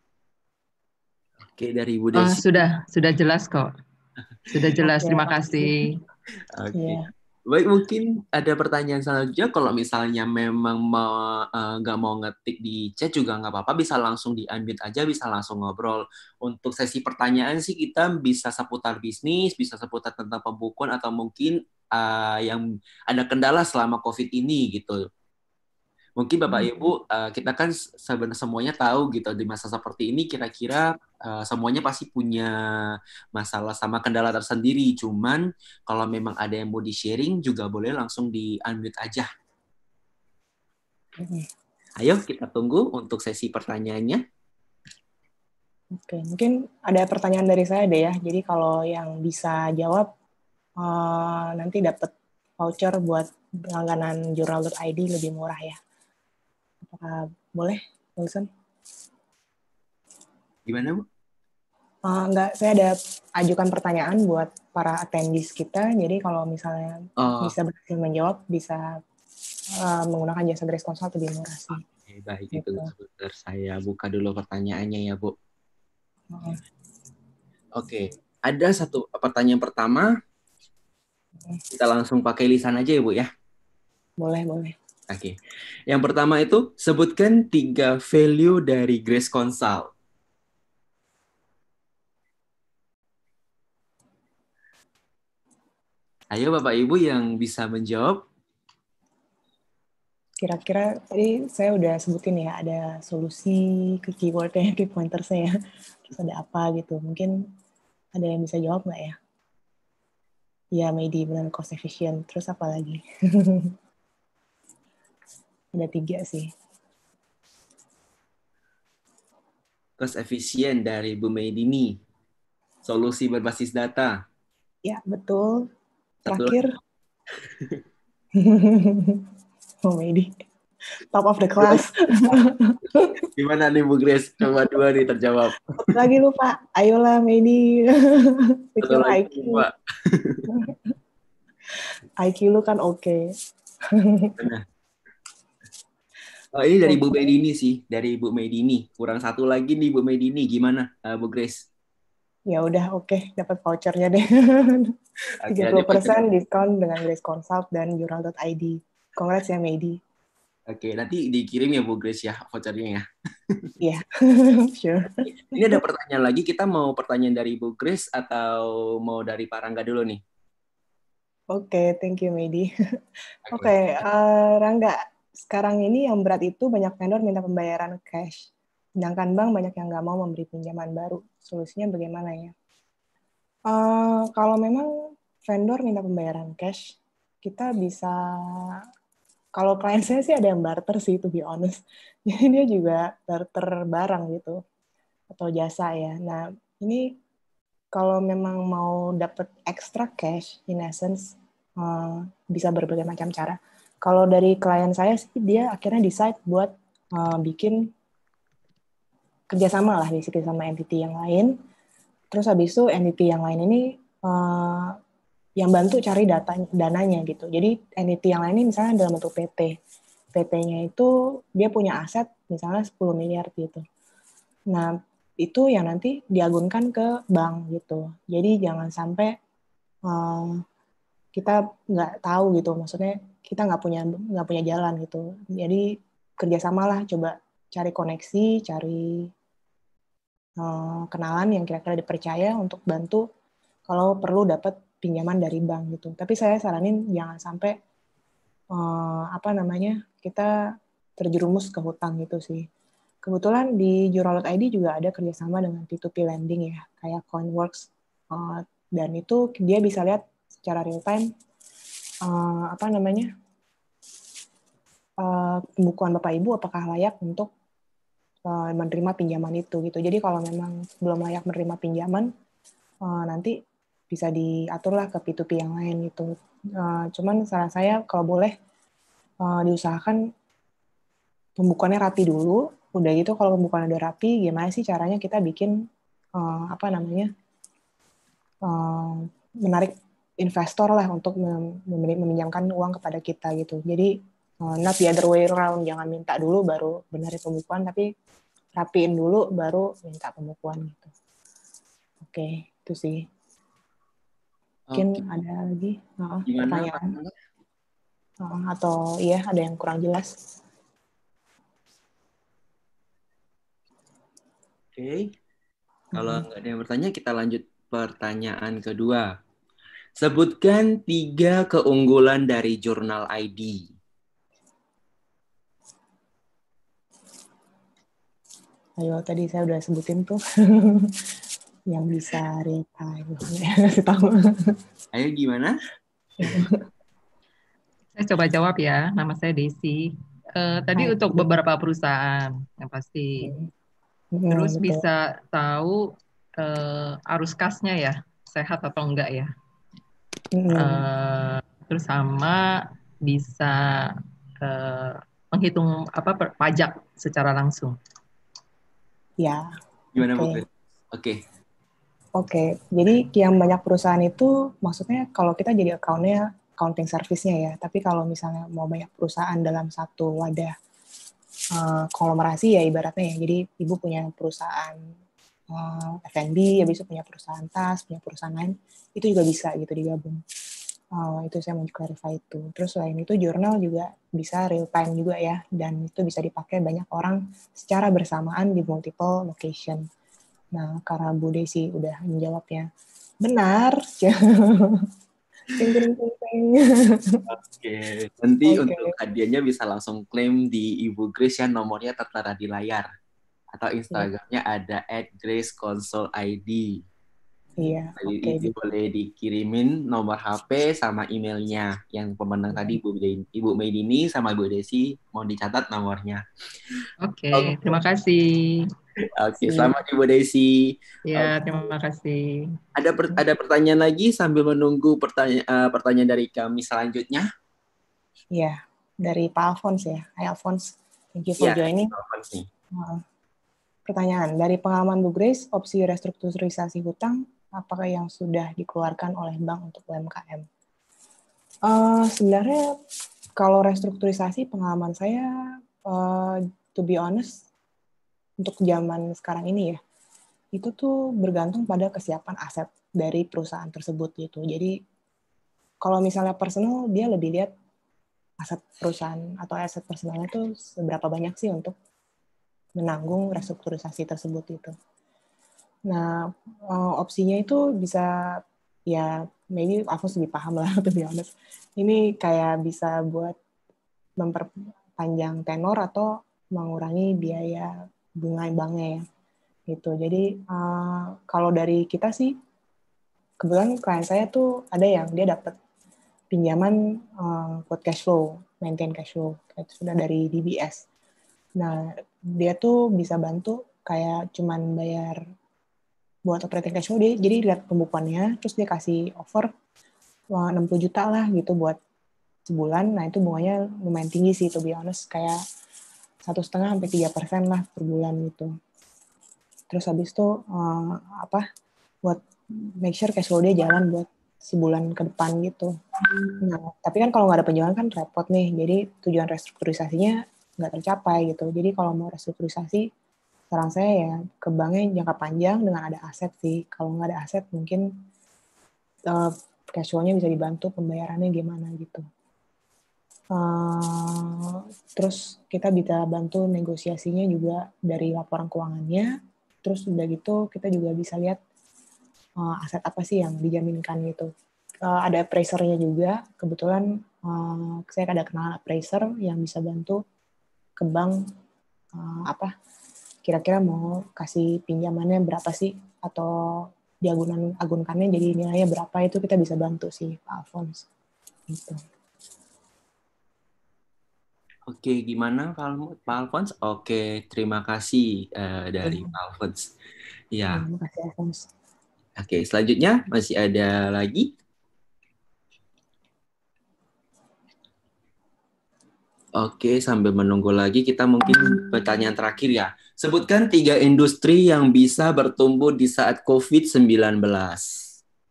Oke, dari Ibu Oh, Desi. sudah, sudah jelas kok. Sudah jelas, Oke, terima makasih. kasih. Oke. Iya. Baik, mungkin ada pertanyaan selanjutnya. Kalau misalnya memang mau eh, nggak mau ngetik di chat juga nggak apa-apa, bisa langsung di unmute aja, bisa langsung ngobrol. Untuk sesi pertanyaan sih kita bisa seputar bisnis, bisa seputar tentang pembukuan atau mungkin eh, yang ada kendala selama COVID ini gitu. Mungkin Bapak Hmm. Ibu, uh, kita kan sebenarnya semuanya tahu gitu di masa seperti ini kira-kira uh, semuanya pasti punya masalah sama kendala tersendiri. Cuman kalau memang ada yang mau di-sharing juga boleh langsung di-unmute aja. Hmm. Ayo kita tunggu untuk sesi pertanyaannya. Oke, mungkin ada pertanyaan dari saya deh ya. Jadi kalau yang bisa jawab, uh, nanti dapat voucher buat langganan jurnal dot I D lebih murah ya. Apakah boleh, Wilson? Gimana, Bu? Uh, enggak, saya ada ajukan pertanyaan buat para attendees kita. Jadi kalau misalnya Oh, bisa berhasil menjawab, bisa uh, menggunakan jasa Grace Consult lebih murah sih. okay, baik. Itu Gitu. sebentar saya buka dulu pertanyaannya ya, Bu. Uh, Oke, ada satu pertanyaan pertama. Kita langsung pakai lisan aja ya, Bu ya. boleh, boleh. Oke. Yang pertama itu sebutkan tiga value dari Grace Consult. Ayo Bapak Ibu yang bisa menjawab. Kira-kira tadi saya udah sebutin ya, ada solusi ke keywordnya, ke pointer saya. Terus ada apa gitu. Mungkin ada yang bisa jawab nggak ya? Ya, maybe benar cost efficient. Terus apa lagi? Ada tiga sih. Cost efisien dari Bu Medini. Solusi berbasis data. Ya, betul. Satu Terakhir. Oh, maybe. Top of the class. Gimana nih Bu Grace? Coba dua nih terjawab. Satu lagi lupa. Ayolah, maybe. With Satu your lagi I Q. Pak. I Q lu kan oke. Okay. Oh, ini dari Okay. Bu Medini sih, dari Bu Medini. Kurang satu lagi nih Bu Medini. Gimana uh, Bu Grace? Ya udah, oke, okay. Dapat vouchernya deh. tiga puluh persen diskon dengan Grace Consult dan jurnal dot I D. Congrats ya, Medi. Oke, nanti dikirim ya Bu Grace ya vouchernya ya. Iya, sure. Ini ada pertanyaan lagi. Kita mau pertanyaan dari Bu Grace atau mau dari Pak Rangga dulu nih? Oke, okay, thank you, Medi. Oke, okay, uh, Rangga, sekarang ini yang berat itu banyak vendor minta pembayaran cash. Sedangkan bank banyak yang nggak mau memberi pinjaman baru. Solusinya bagaimana ya? Uh, kalau memang vendor minta pembayaran cash, kita bisa, kalau klien saya sih ada yang barter sih, to be honest. Jadi dia juga barter barang gitu, atau jasa ya. Nah, ini kalau memang mau dapat extra cash, in essence, uh, bisa berbagai macam cara. Kalau dari klien saya sih, dia akhirnya decide buat uh, bikin kerjasama lah, basically sama entity yang lain. Terus habis itu entity yang lain ini uh, yang bantu cari data dananya gitu. Jadi entity yang lain ini misalnya dalam bentuk P T. P T-nya itu dia punya aset misalnya sepuluh miliar gitu. Nah, itu yang nanti diagunkan ke bank gitu. Jadi jangan sampai um, kita nggak tahu gitu, maksudnya kita nggak punya nggak punya jalan gitu. Jadi kerjasamalah, coba cari koneksi, cari uh, kenalan yang kira-kira dipercaya untuk bantu kalau perlu dapat pinjaman dari bank gitu. Tapi saya saranin jangan sampai uh, apa namanya kita terjerumus ke hutang gitu sih. Kebetulan di Jurnalat I D juga ada kerjasama dengan P to P lending ya, kayak Coinworks. Uh, dan itu dia bisa lihat secara real time uh, apa namanya uh, pembukuan Bapak Ibu apakah layak untuk uh, menerima pinjaman itu gitu. Jadi kalau memang belum layak menerima pinjaman, uh, nanti bisa diaturlah ke P to P yang lain gitu. Uh, cuman saran saya kalau boleh uh, diusahakan pembukuannya rapi dulu. Udah gitu kalau pembukuan udah rapi, gimana sih caranya kita bikin uh, apa namanya uh, menarik investor lah untuk meminjamkan uang kepada kita gitu. Jadi uh, not the other way around, jangan minta dulu baru benerin pembukuan, tapi rapiin dulu baru minta pembukuan gitu. Oke, itu sih. Mungkin Oke. ada lagi uh, Gimana, Pak? pertanyaan uh, atau iya ada yang kurang jelas. Oke, kalau nggak ada yang bertanya, kita lanjut pertanyaan kedua. Sebutkan tiga keunggulan dari jurnal I D. Ayo, tadi saya udah sebutin tuh yang bisa real time. Tahu. Ayo gimana? Saya coba jawab ya. Nama saya Desi. Eh, tadi Hai. untuk beberapa perusahaan yang pasti. Hmm, Terus betul. bisa tahu eh, arus kasnya ya, sehat atau enggak ya. Hmm, Eh, terus sama bisa eh, menghitung apa per- pajak secara langsung. ya, Gimana, Bu? oke. Oke. Okay. Oke, jadi yang banyak perusahaan itu maksudnya kalau kita jadi account-nya accounting service-nya ya, tapi kalau misalnya mau banyak perusahaan dalam satu wadah uh, konglomerasi ya ibaratnya ya, jadi ibu punya perusahaan uh, F and B, habis itu punya perusahaan tas, punya perusahaan lain, itu juga bisa gitu digabung. Uh, itu saya mau clarify itu. Terus selain itu jurnal juga bisa real time juga ya, dan itu bisa dipakai banyak orang secara bersamaan di multiple location. Nah, karena Bu Desi udah menjawabnya benar. Ting, ting, ting, ting. Oke. Nanti Oke, untuk hadiahnya bisa langsung klaim di Ibu Grace ya, nomornya tertera di layar. Atau iya, Instagramnya ada at grace console I D. iya, Jadi oke itu gitu. boleh dikirimin nomor H P sama emailnya. Yang pemenang tadi Ibu Deni- Ibu Medini sama Ibu Desi, mau dicatat nomornya. Oke, Oke, terima kasih. Oke, Sih, selamat Ibu Desi. Ya, Oke. terima kasih. Ada per- ada pertanyaan lagi sambil menunggu pertanyaan eh, pertanyaan dari kami selanjutnya. iya, dari Pak Alphonse ya. Hai Alphonse, thank you for Ya, joining. apa nih? Uh, Pertanyaan, dari pengalaman Bu Grace, opsi restrukturisasi hutang, apakah yang sudah dikeluarkan oleh bank untuk U M K M? Uh, sebenarnya kalau restrukturisasi pengalaman saya, uh, to be honest, untuk zaman sekarang ini ya, itu tuh bergantung pada kesiapan aset dari perusahaan tersebut gitu. Jadi kalau misalnya personal, dia lebih lihat aset perusahaan atau aset personalnya tuh seberapa banyak sih untuk menanggung restrukturisasi tersebut itu. Nah, opsinya itu bisa ya maybe aku lebih paham lah to be honest. Ini kayak bisa buat memperpanjang tenor atau mengurangi biaya bunga banknya ya gitu. Jadi uh, kalau dari kita sih kebetulan klien saya tuh ada yang dia dapat pinjaman uh, buat cash flow, maintain cash flow, itu sudah dari D B S. Nah dia tuh bisa bantu kayak cuman bayar buat operating cash flow, dia jadi lihat pembukuannya, terus dia kasih offer enam puluh juta lah gitu buat sebulan. Nah itu bunganya lumayan tinggi sih, to be honest, kayak satu setengah sampai tiga persen lah per bulan gitu. Terus habis itu uh, apa buat make sure cash flow dia jalan buat sebulan ke depan gitu. Nah, tapi kan kalau nggak ada penjualan kan repot nih. Jadi tujuan restrukturisasinya nggak tercapai gitu. Jadi kalau mau restrukturisasi, saran saya ya ke banknya jangka panjang dengan ada aset sih. Kalau nggak ada aset mungkin uh, cash flow-nya bisa dibantu pembayarannya gimana gitu. Uh, terus kita bisa bantu negosiasinya juga dari laporan keuangannya. Terus udah gitu kita juga bisa lihat uh, aset apa sih yang dijaminkan gitu. Uh, ada appraiser-nya juga. Kebetulan uh, saya ada kenalan appraiser yang bisa bantu ke bank uh, apa kira-kira mau kasih pinjamannya berapa sih atau diagunan agunkannya jadi nilainya berapa, itu kita bisa bantu sih Pak Alphonse. Gitu. Oke, gimana Pak Alphonse? Oke, terima kasih uh, dari Pak Alphonse. Ya. Terima kasih Alphonse. Oke, selanjutnya masih ada lagi? Oke, sambil menunggu lagi kita mungkin pertanyaan terakhir ya. Sebutkan tiga industri yang bisa bertumbuh di saat covid sembilan belas.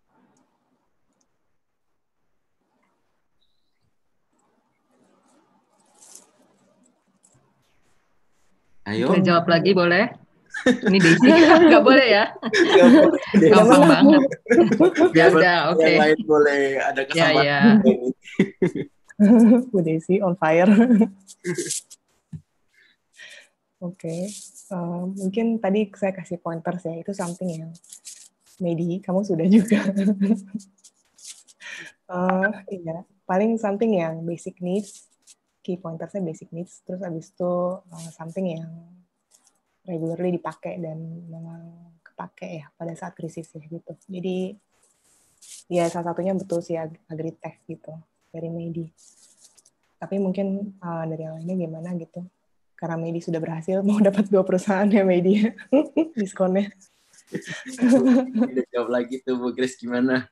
Ayo. Boleh jawab lagi boleh? Ini Desi, nggak boleh ya? Nggak boleh. Gampang banget. Ya udah, oke. Okay. Yang lain boleh ada kesempatan. Ya, ya. Bu Desi on fire. Oke, okay. uh, mungkin tadi saya kasih pointers ya, itu something yang maybe kamu sudah juga. uh, iya, paling something yang basic needs, key pointersnya basic needs, terus abis itu uh, something yang regularly dipakai dan memang kepake ya pada saat krisis ya gitu. Jadi ya salah satunya betul sih agritech gitu dari Medi. Tapi mungkin uh, dari yang lainnya gimana gitu. Karena Medi sudah berhasil mau dapat dua perusahaan ya Medi diskonnya. Udah jawab lagi tuh Bu Grace gimana?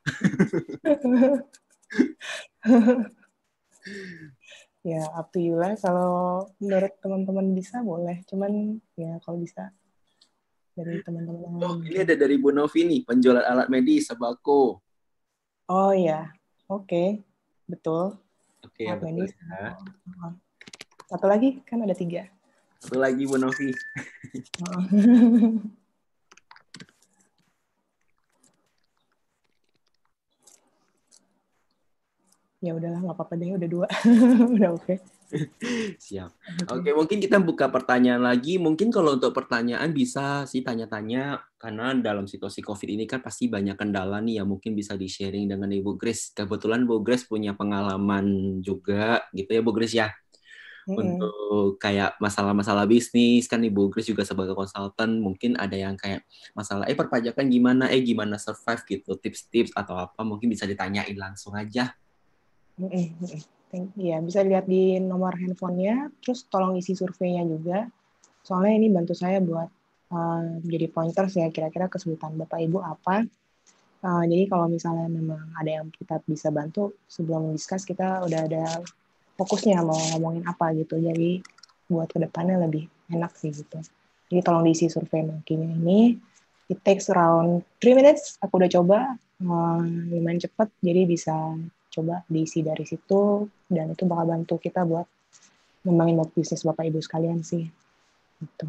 Ya up to you lah, kalau menurut teman-teman bisa boleh, cuman ya kalau bisa dari teman-teman yang Oh, lain. ini ada dari Bu Novi nih, penjualan alat medis sembako. Oh ya, oke, okay. Betul. Oke, okay, ya betul medis. ya. Satu lagi, kan ada tiga. Satu lagi Bu Novi. Ya udahlah, nggak apa-apa deh, udah dua. Udah oke. Okay. Siap. Oke, okay, mungkin kita buka pertanyaan lagi. Mungkin kalau untuk pertanyaan bisa sih tanya-tanya, karena dalam situasi COVID ini kan pasti banyak kendala nih yang mungkin bisa di-sharing dengan Ibu Grace. Kebetulan Bu Grace punya pengalaman juga gitu ya Bu Grace ya. Mm-hmm. Untuk kayak masalah-masalah bisnis, kan Ibu Grace juga sebagai konsultan, mungkin ada yang kayak masalah, eh perpajakan gimana, eh gimana survive gitu, tips-tips atau apa, mungkin bisa ditanyain langsung aja. Ya, bisa lihat di nomor handphonenya, terus tolong isi surveinya juga. Soalnya ini bantu saya buat uh, jadi pointers ya, kira-kira kesulitan Bapak Ibu apa. Uh, jadi kalau misalnya memang ada yang kita bisa bantu, sebelum discuss kita udah ada fokusnya mau ngomongin apa gitu. Jadi buat kedepannya lebih enak sih gitu. Jadi tolong diisi survei mungkin ini. It takes around three minutes. Aku udah coba, uh, lumayan cepat. Jadi bisa coba diisi dari situ, dan itu bakal bantu kita buat ngembangin bisnis Bapak Ibu sekalian sih. Gitu.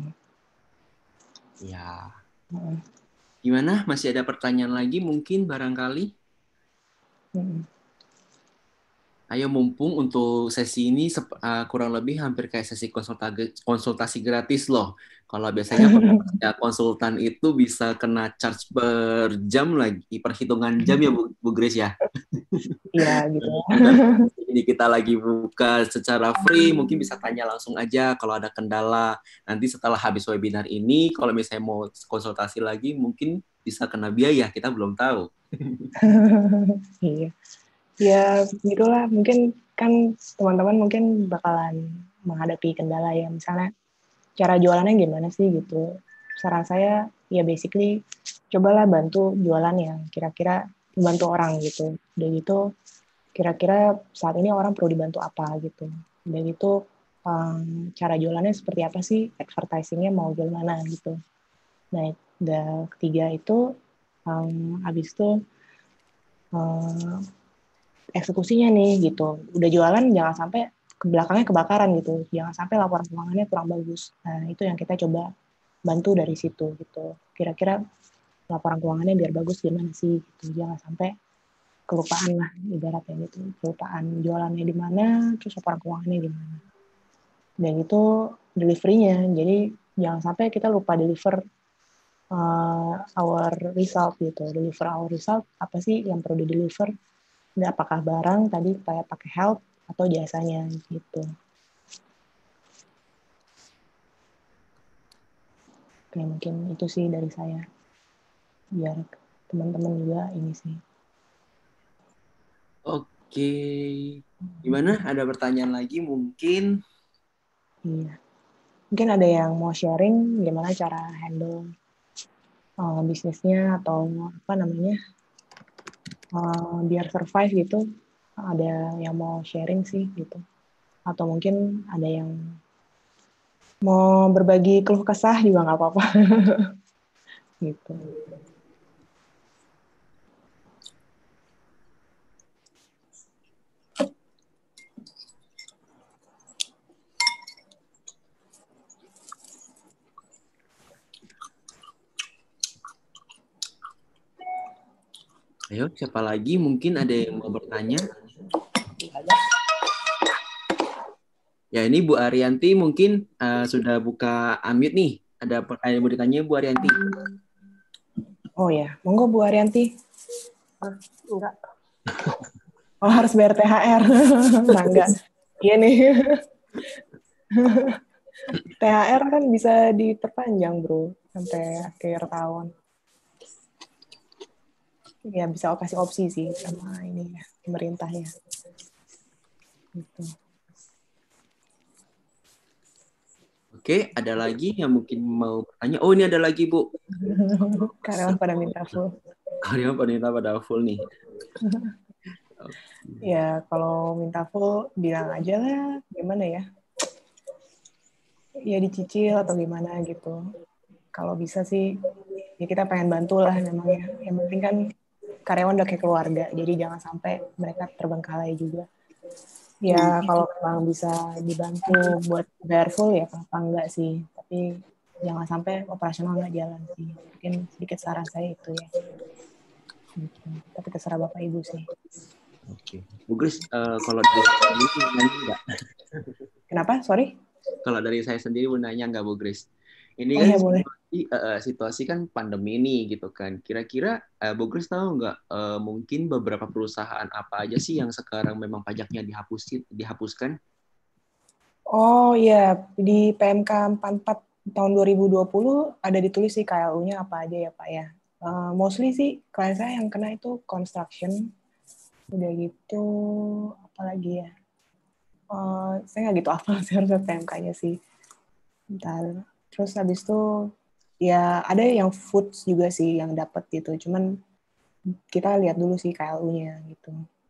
Ya. Hmm. Gimana? Masih ada pertanyaan lagi mungkin barangkali? Hmm. Ayo, mumpung untuk sesi ini uh, kurang lebih hampir kayak sesi konsultasi, konsultasi gratis loh. Kalau biasanya ya, konsultan itu bisa kena charge per jam lagi, perhitungan jam ya Bu, Bu Grace ya? Iya gitu. Jadi kita lagi buka secara free, mungkin bisa tanya langsung aja kalau ada kendala. Nanti setelah habis webinar ini, kalau misalnya mau konsultasi lagi, mungkin bisa kena biaya, kita belum tahu. Iya. Ya gitulah, mungkin kan teman-teman mungkin bakalan menghadapi kendala ya, misalnya cara jualannya gimana sih gitu. Saran saya ya basically cobalah bantu jualan yang kira-kira membantu orang gitu. Dan gitu kira-kira saat ini orang perlu dibantu apa gitu. Dan itu um, cara jualannya seperti apa sih, advertisingnya mau jual mana gitu. Nah, dan ketiga itu um, habis itu uh, eksekusinya nih gitu. Udah jualan jangan sampai ke belakangnya kebakaran gitu. Jangan sampai laporan keuangannya kurang bagus. Nah, itu yang kita coba bantu dari situ gitu. Kira-kira laporan keuangannya biar bagus gimana sih gitu. Jangan sampai kelupaan lah ibaratnya gitu. Kelupaan jualannya di mana, terus laporan keuangannya di mana. Dan itu delivery-nya. Jadi jangan sampai kita lupa deliver uh, our result gitu. Deliver our result apa sih yang perlu di deliver? Apakah barang tadi kayak pakai help atau jasanya gitu. Oke, mungkin itu sih dari saya. Biar teman-teman juga ini sih. Oke. Gimana? Ada pertanyaan lagi mungkin? Iya. Mungkin ada yang mau sharing gimana cara handle uh, bisnisnya atau apa namanya uh, biar survive gitu. Ada yang mau sharing sih gitu. Atau mungkin ada yang mau berbagi keluh kesah juga nggak apa-apa. Gitu. Ayo, siapa lagi? Mungkin ada yang mau bertanya? Ya, ini Bu Arianti mungkin uh, sudah buka unmute nih. Ada pertanyaan yang mau ditanya Bu Arianti? Oh ya, monggo Bu Arianti. Ah, enggak. Oh, harus bayar T H R. Nah, enggak. Iya nih. T H R kan bisa diperpanjang, bro. Sampai akhir tahun. Ya, bisa kasih opsi sih sama ini ya, pemerintahnya. Gitu. Oke, ada lagi yang mungkin mau bertanya? Oh, ini ada lagi, Bu. Karyawan pada minta full. Karyawan pada minta pada full nih. Ya, kalau minta full, bilang aja lah. Gimana ya? Ya, dicicil atau gimana gitu. Kalau bisa sih, ya kita pengen bantu lah memangnya. Yang penting kan karyawan udah kayak keluarga, jadi jangan sampai mereka terbengkalai juga. Ya kalau memang bisa dibantu buat bayar full ya kenapa enggak sih, tapi jangan sampai operasional nggak jalan sih. Mungkin sedikit saran saya itu ya. Gitu. Tapi terserah Bapak Ibu sih. Oke, Bu Grace, uh, kalau dari saya sendiri mau nanya nggak? Kenapa? Sorry? Kalau dari saya sendiri mau nanya nggak, Bu Grace? Ini Oh kan ya boleh. situasi, uh, situasi kan pandemi nih gitu kan. Kira-kira uh, Bu Grace tahu nggak uh, mungkin beberapa perusahaan apa aja sih yang sekarang memang pajaknya dihapusin, dihapuskan? Oh iya, di P M K empat puluh empat tahun dua ribu dua puluh ada ditulis sih K L U-nya apa aja ya Pak ya. Uh, mostly sih klien saya yang kena itu construction. Udah gitu, apalagi ya. Uh, saya nggak gitu hafal sih harusnya P M K-nya sih. Bentar. Terus habis itu ya ada yang foods juga sih yang dapat gitu. Cuman kita lihat dulu sih K L U-nya gitu.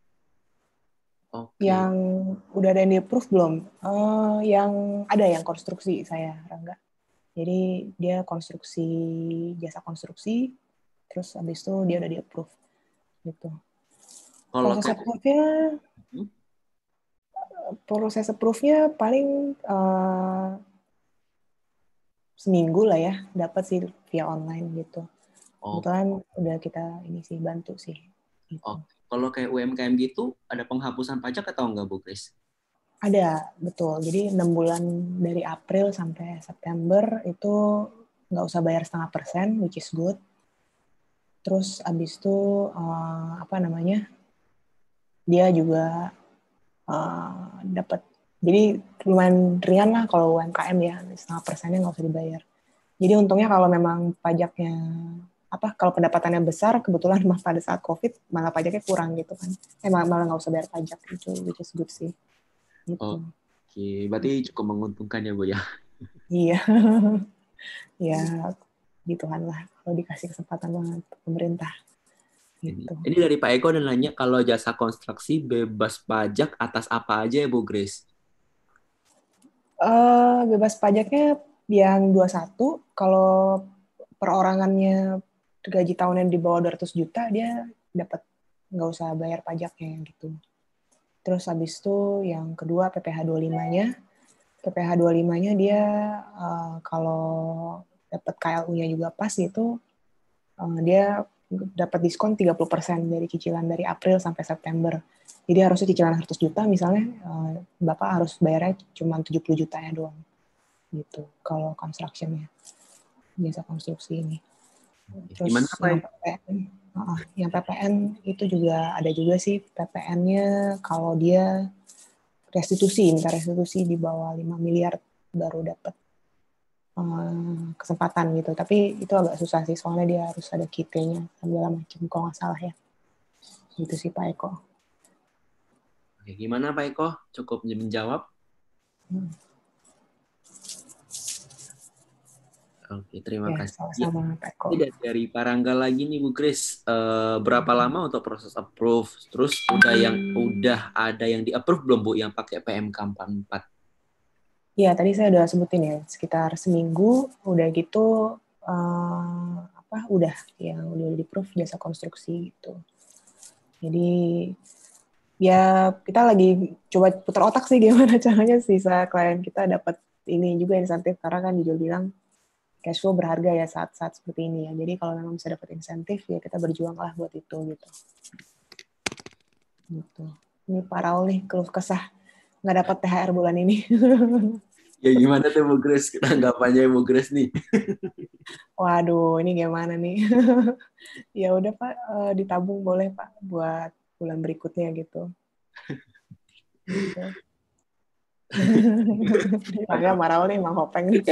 Oke. Yang udah ada yang di-approve belum? Uh, yang ada yang konstruksi saya, Rangga. Jadi dia konstruksi, jasa konstruksi, terus habis itu dia udah di-approve gitu. Kalau Proses kayak approve-nya, hmm? proses approve-nya paling uh, seminggu lah ya, dapat sih via online gitu. Oh, Kebetulan udah kita ini sih bantu sih. Gitu. oh. Kalau kayak U M K M gitu, ada penghapusan pajak atau enggak, Bu Grace? Ada, betul. Jadi enam bulan dari April sampai September itu nggak usah bayar setengah persen, which is good. Terus abis itu uh, apa namanya? Dia juga uh, dapat. Jadi lumayan ringan lah kalau U M K M ya, setengah persennya nggak usah dibayar. Jadi untungnya kalau memang pajaknya apa kalau pendapatannya besar, kebetulan pada saat COVID malah pajaknya kurang gitu kan. Eh malah nggak usah bayar pajak itu, which is good sih. Gitu. Oke, berarti cukup menguntungkan ya Bu ya. Iya, ya gituan lah kalau dikasih kesempatan banget pemerintah. Gitu. Ini, ini dari Pak Eko dan nanya kalau jasa konstruksi bebas pajak atas apa aja ya Bu Grace? Uh, bebas pajaknya yang dua puluh satu, kalau perorangannya gaji tahunnya di bawah dua ratus juta dia dapat nggak usah bayar pajaknya gitu. Terus habis itu yang kedua P P H dua puluh lima-nya. P P H dua puluh lima-nya dia uh, kalau dapat K L U-nya juga pas gitu, uh, dia dapat diskon tiga puluh persen dari cicilan dari April sampai September. Jadi harusnya cicilan seratus juta misalnya, uh, Bapak harus bayarnya cuma tujuh puluh juta ya doang. Gitu kalau construction-nya. Jasa konstruksi ini. Terus Gimana Pak? yang P P N, uh, yang P P N itu juga ada juga sih P P N-nya kalau dia restitusi, minta restitusi di bawah lima miliar baru dapat um, kesempatan gitu. Tapi itu agak susah sih, soalnya dia harus ada K T-nya, segala macam, kalau nggak salah ya. Gitu sih Pak Eko. Oke, gimana Pak Eko? Cukup menjawab? Hmm. Oke, terima Ya, kasih. sama-sama Pak Eko. Ini dari Parangga lagi nih Bu Grace, uh, berapa lama untuk proses approve? Terus udah yang udah ada yang di approve belum Bu yang pakai P M K empat puluh empat? Ya, tadi saya udah sebutin ya, sekitar seminggu udah gitu uh, apa udah yang udah di-approve jasa konstruksi gitu. Jadi ya kita lagi coba putar otak sih gimana caranya sisa klien kita dapat ini juga insentif, karena kan juga bilang cash flow berharga ya saat-saat seperti ini ya. Jadi kalau memang bisa dapat insentif ya kita berjuang lah buat itu gitu. Gitu. Ini Pak Raul nih keluh kesah nggak dapat T H R bulan ini. Ya gimana tuh Bu Grace? Tanggapannya Bu Grace nih. Waduh, ini gimana nih? Ya udah Pak, uh, ditabung boleh Pak buat bulan berikutnya gitu. Gitu. Makanya marah nih Mang Hopeng nih.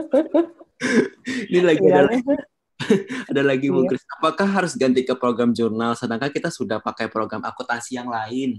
Ini lagi ada lagi, Bilangnya, ada lagi Bu iya. Grace. Apakah harus ganti ke program jurnal sedangkan kita sudah pakai program akuntansi yang lain?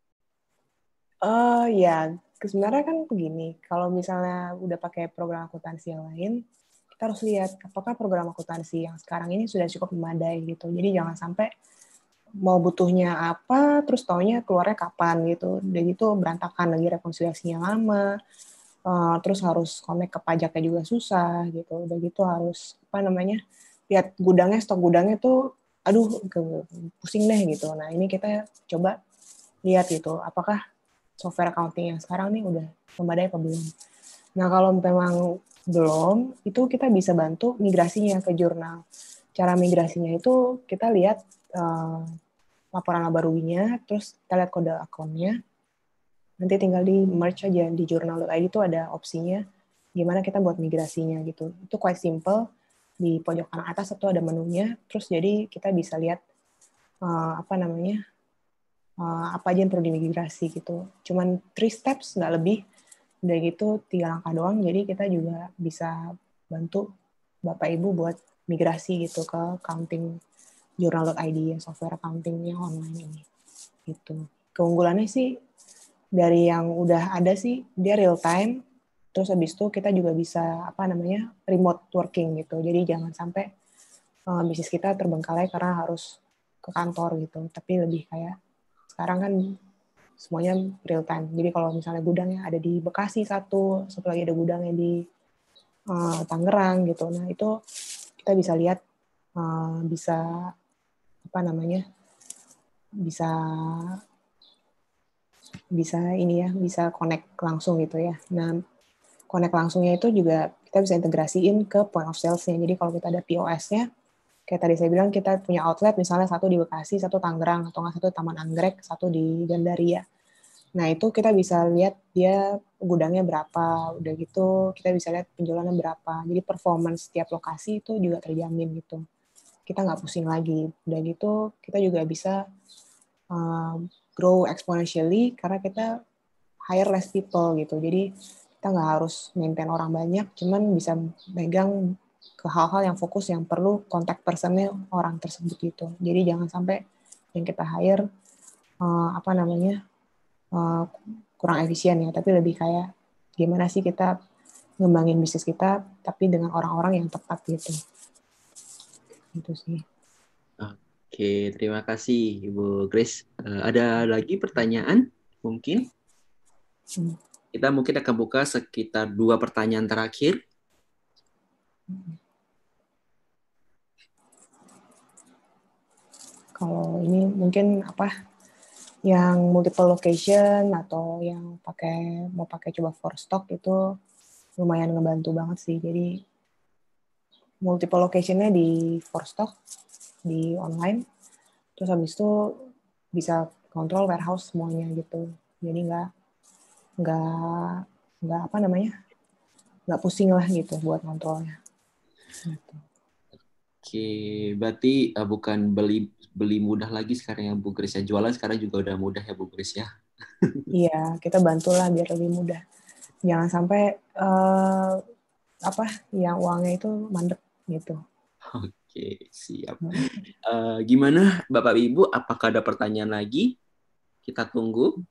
Oh ya, sebenarnya kan begini, kalau misalnya udah pakai program akuntansi yang lain, kita harus lihat apakah program akuntansi yang sekarang ini sudah cukup memadai gitu. Jadi jangan sampai mau butuhnya apa, terus taunya keluarnya kapan gitu. Udah gitu berantakan lagi, rekonsiliasinya lama, uh, terus harus connect ke pajaknya juga susah gitu. Udah gitu harus apa namanya, lihat gudangnya, stok gudangnya tuh, aduh ke, pusing deh gitu. Nah ini kita coba lihat gitu, apakah software accounting yang sekarang nih udah memadai apa belum. Nah kalau memang belum, itu kita bisa bantu migrasinya ke jurnal. Cara migrasinya itu kita lihat uh, laporan laba ruginya, terus kita lihat kode akunnya, nanti tinggal di merge aja di jurnal dot i d itu ada opsinya gimana kita buat migrasinya gitu. Itu quite simple, di pojok kanan atas itu ada menunya, terus jadi kita bisa lihat uh, apa namanya, uh, apa aja yang perlu dimigrasi gitu. Cuman three steps, nggak lebih. Udah gitu tiga langkah doang, jadi kita juga bisa bantu Bapak Ibu buat migrasi gitu ke accounting jurnal dot i d ya, software accounting yang online ini. Gitu. Keunggulannya sih dari yang udah ada sih dia real time, terus habis itu kita juga bisa apa namanya remote working gitu. Jadi jangan sampai uh, bisnis kita terbengkalai karena harus ke kantor gitu, tapi lebih kayak sekarang kan semuanya real time. Jadi kalau misalnya gudangnya ada di Bekasi satu, satu lagi ada gudangnya di uh, Tangerang gitu. Nah itu kita bisa lihat, uh, bisa apa namanya, bisa bisa ini ya, bisa connect langsung gitu ya. Nah connect langsungnya itu juga kita bisa integrasiin ke point of sales-nya. Jadi kalau kita ada P O S-nya, kayak tadi saya bilang kita punya outlet misalnya satu di Bekasi, satu Tangerang, atau nggak satu Taman Anggrek, satu di Gandaria. Nah, itu kita bisa lihat dia gudangnya berapa, udah gitu kita bisa lihat penjualannya berapa. Jadi performance setiap lokasi itu juga terjamin gitu. Kita nggak pusing lagi. Udah gitu kita juga bisa uh, grow exponentially karena kita hire less people gitu. Jadi kita nggak harus maintain orang banyak, cuman bisa megang ke hal-hal yang fokus yang perlu kontak personnya orang tersebut gitu. Jadi jangan sampai yang kita hire uh, apa namanya uh, kurang efisien ya, tapi lebih kayak gimana sih kita ngembangin bisnis kita tapi dengan orang-orang yang tepat gitu. Gitu sih. Oke, terima kasih Ibu Grace. Uh, ada lagi pertanyaan mungkin? Hmm. Kita mungkin akan buka sekitar dua pertanyaan terakhir. Kalau ini mungkin apa yang multiple location atau yang pakai mau pakai coba for stock itu lumayan ngebantu banget sih. Jadi multiple location-nya di for stock di online, terus habis itu bisa kontrol warehouse semuanya gitu. Jadi nggak nggak nggak apa namanya nggak pusing lah gitu buat kontrolnya. Gitu. Oke, berarti uh, bukan beli beli mudah lagi sekarang yang Bu Grace ya. Jualan sekarang juga udah mudah ya Bu Grace ya. Iya, kita bantulah biar lebih mudah. Jangan sampai uh, apa yang uangnya itu mandek gitu. Oke, siap. Uh, gimana Bapak Ibu? Apakah ada pertanyaan lagi? Kita tunggu.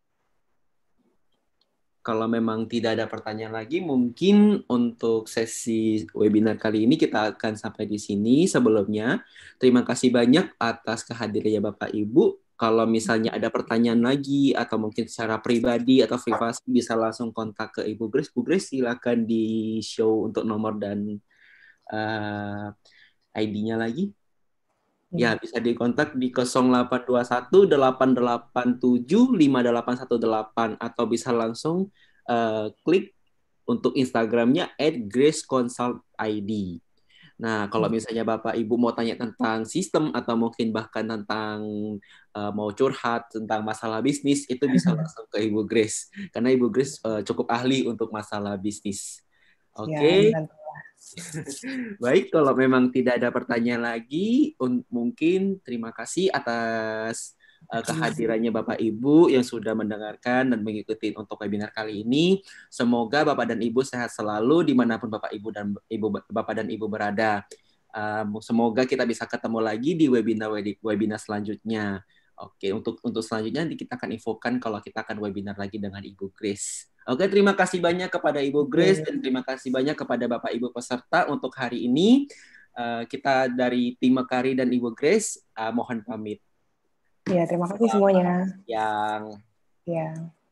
Kalau memang tidak ada pertanyaan lagi, mungkin untuk sesi webinar kali ini kita akan sampai di sini. Sebelumnya, terima kasih banyak atas kehadirannya Bapak Ibu. Kalau misalnya ada pertanyaan lagi, atau mungkin secara pribadi atau privasi, bisa langsung kontak ke Ibu Grace. Bu Grace, silakan di-show untuk nomor dan uh, I D-nya lagi. Ya, bisa dikontak di nol delapan dua satu delapan delapan tujuh lima delapan satu delapan atau bisa langsung uh, klik untuk Instagramnya at grace consult I D. Nah, kalau misalnya Bapak Ibu mau tanya tentang sistem atau mungkin bahkan tentang uh, mau curhat tentang masalah bisnis, itu bisa langsung ke Ibu Grace. Karena Ibu Grace uh, cukup ahli untuk masalah bisnis. Oke. Okay. Ya, baik, kalau memang tidak ada pertanyaan lagi, mungkin terima kasih atas uh, kehadirannya Bapak Ibu yang sudah mendengarkan dan mengikuti untuk webinar kali ini. Semoga Bapak dan Ibu sehat selalu dimanapun Bapak Ibu dan Ibu Bapak dan Ibu berada. Uh, semoga kita bisa ketemu lagi di webinar webinar selanjutnya. Oke, untuk untuk selanjutnya kita akan infokan kalau kita akan webinar lagi dengan Ibu Grace. Oke, terima kasih banyak kepada Ibu Grace dan terima kasih banyak kepada Bapak Ibu peserta untuk hari ini. Uh, kita dari tim Mekari dan Ibu Grace uh, mohon pamit. Ya, terima kasih semuanya. Yang Ya.